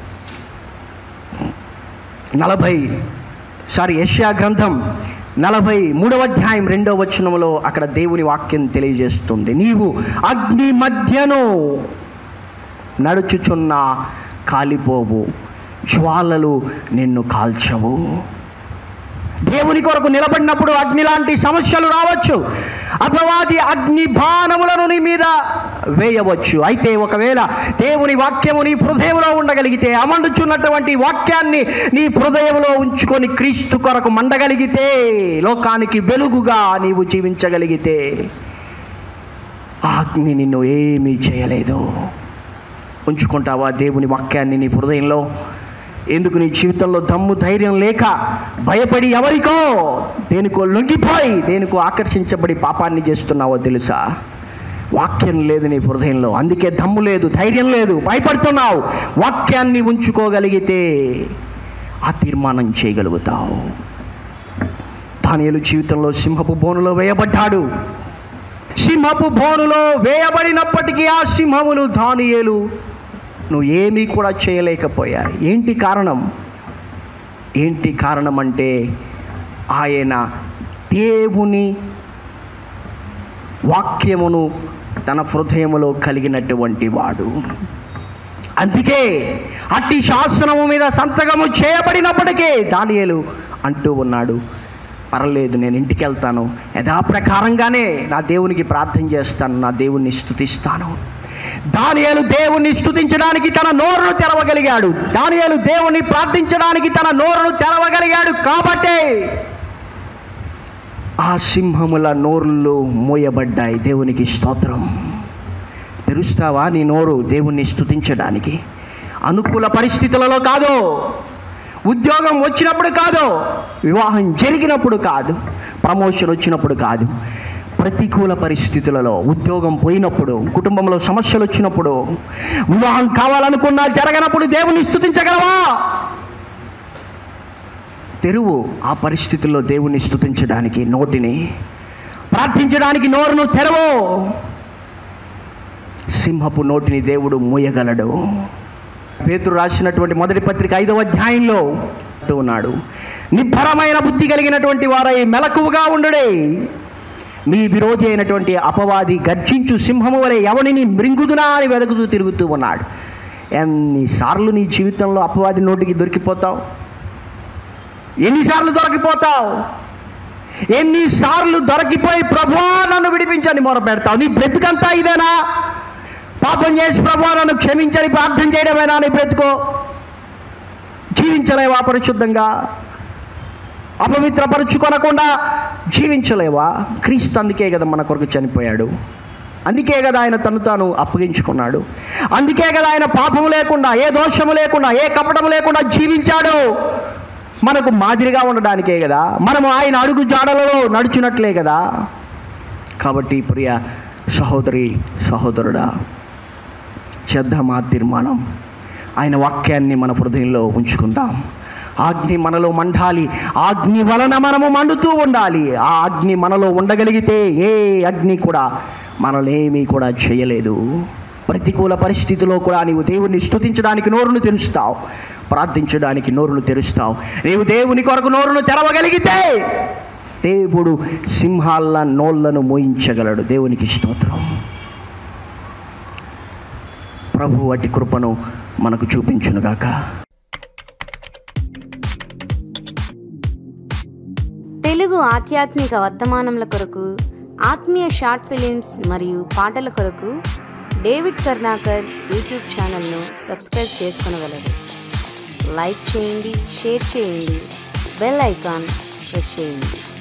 నలభై సారీ యెషయా గ్రంథం నలభై మూడవ అధ్యాయం రెండవ వచనంలో అక్కడ దేవుని వాక్యం తెలియజేస్తుంది, నీవు అగ్ని మధ్యను నడుచుచున్న కాలిపోవు, జ్వాలలు నిన్ను కాల్చవు. దేవుని కొరకు నిలబడినప్పుడు అగ్ని లాంటి సమస్యలు రావచ్చు, అపవాది అగ్ని బాణములను నీ మీద వేయవచ్చు. అయితే ఒకవేళ దేవుని వాక్యము నీ హృదయంలో ఉండగలిగితే, అమండుచున్నటువంటి వాక్యాన్ని నీ హృదయంలో ఉంచుకొని క్రీస్తు కొరకు మండగలిగితే, లోకానికి వెలుగుగా నీవు జీవించగలిగితే, ఆ అగ్ని నిన్ను ఏమీ చేయలేదు. ఉంచుకుంటావా దేవుని వాక్యాన్ని నీ హృదయంలో? ఎందుకు నీ జీవితంలో దమ్ము ధైర్యం లేక భయపడి ఎవరికో దేనికో లొంగిపోయి దేనికో ఆకర్షించబడి పాపాన్ని చేస్తున్నావో తెలుసా? వాక్యం లేదు నీ హృదయంలో, అందుకే దమ్ము లేదు, ధైర్యం లేదు, భయపడుతున్నావు. వాక్యాన్ని ఉంచుకోగలిగితే ఆ తీర్మానం చేయగలుగుతావు. దానియేలు జీవితంలో సింహపు బోనులో వేయబడ్డాడు. సింహపు బోనులో వేయబడినప్పటికీ ఆ సింహములు దానియేలు నువ్వు ఏమీ కూడా చేయలేకపోయాయి. ఏంటి కారణం? ఏంటి కారణం అంటే ఆయన దేవుని వాక్యమును తన హృదయములో కలిగినటువంటి వాడు. అందుకే అట్టి శాసనము మీద సంతకము చేయబడినప్పటికీ దానియేలు అంటూ ఉన్నాడు, పర్లేదు నేను ఇంటికి వెళ్తాను, యథాప్రకారంగానే నా దేవునికి ప్రార్థన చేస్తాను, నా దేవుణ్ణి స్తుతిస్తాను. దానియేలు దేవుణ్ణి స్తుతించడానికి తన నోరును తెరవగలిగాడు. దానియేలు దేవుణ్ణి ప్రార్థించడానికి తన నోరును తెరవగలిగాడు కాబట్టే ఆ సింహముల నోరులు మోయబడ్డాయి. దేవునికి స్తోత్రం. తెరుస్తావా నీ నోరు దేవుణ్ణి స్తుతించడానికి? అనుకూల పరిస్థితులలో కాదు, ఉద్యోగం వచ్చినప్పుడు కాదు, వివాహం జరిగినప్పుడు కాదు, ప్రమోషన్ వచ్చినప్పుడు కాదు, ప్రతికూల పరిస్థితులలో, ఉద్యోగం పోయినప్పుడు, కుటుంబంలో సమస్యలు వచ్చినప్పుడు, వివాహం కావాలనుకున్నా జరగనప్పుడు దేవుని స్తుతించగలవా? తెరువు ఆ పరిస్థితుల్లో దేవుని స్తుతించడానికి నోటిని, ప్రార్థించడానికి నోరును తెరవు. సింహపు నోటిని దేవుడు మూయగలడు. పేతురు రాసినటువంటి మొదటి పత్రిక ఐదవ అధ్యాయంలో ఉన్నాడు, నిబ్బరమైన బుద్ధి కలిగినటువంటి వారై మెలకువగా ఉండుడే, మీ విరోధి అయినటువంటి అపవాది గర్జించు సింహము వలె ఎవరిని మృంగుదునా అని వెతుకుతూ తిరుగుతూ ఉన్నాడు. ఎన్నిసార్లు నీ జీవితంలో అపవాది నోటికి దొరికిపోతావు? ఎన్నిసార్లు దొరికిపోతావు? ఎన్నిసార్లు దొరికిపోయి ప్రభువా నన్ను విడిపించని మొర పెడతావు? నీ బ్రతుకంతా ఇదేనా? పాపం చేసి ప్రభువా నన్ను క్షమించని ప్రార్థన చేయడమేనా నీ బ్రతుకో? జీవించలేవా పరిశుద్ధంగా? అపవిత్రపరుచుకొనకుండా జీవించలేవా? క్రీస్తు అందుకే కదా మన కొరకు చనిపోయాడు. అందుకే కదా ఆయన తను తాను అప్పగించుకున్నాడు. అందుకే కదా ఆయన పాపము లేకుండా, ఏ దోషము లేకుండా, ఏ కపటము లేకుండా జీవించాడు. మనకు మాదిరిగా ఉండడానికే కదా, మనము ఆయన అడుగు జాడలలో నడుచున్నట్లే కదా. కాబట్టి ప్రియ సహోదరి సహోదరుడా, చేద్దామా తీర్మానం? ఆయన వాక్యాన్ని మన హృదయంలో ఉంచుకుందాం. అగ్ని మనలో మండాలి. అగ్ని వలన మనము మండుతూ ఉండాలి. ఆ అగ్ని మనలో ఉండగలిగితే ఏ అగ్ని కూడా మనల్ని కూడా చేయలేదు. ప్రతికూల పరిస్థితిలో కూడా నీవు దేవుణ్ణి స్తుతించడానికి నోరును తెరుస్తావు, ప్రార్థించడానికి నోరును తెరుస్తావు. నీవు దేవుని కొరకు నోరును తెరవగలిగితే దేవుడు సింహాల నోళ్లను మోయించగలడు. దేవునికి స్తోత్రం. ప్రభు అట్టి కృపను మనకు చూపించునుగాక. తెలుగు ఆధ్యాత్మిక వర్తమానముల కొరకు, ఆత్మీయ షార్ట్ ఫిలిమ్స్ మరియు పాటల కొరకు డేవిడ్ కర్ణాకర్ యూట్యూబ్ ఛానల్ను సబ్స్క్రైబ్ చేసుకొనగలరు. లైక్ చేయండి, షేర్ చేయండి, బెల్ ఐకాన్ ప్రెస్ చేయండి.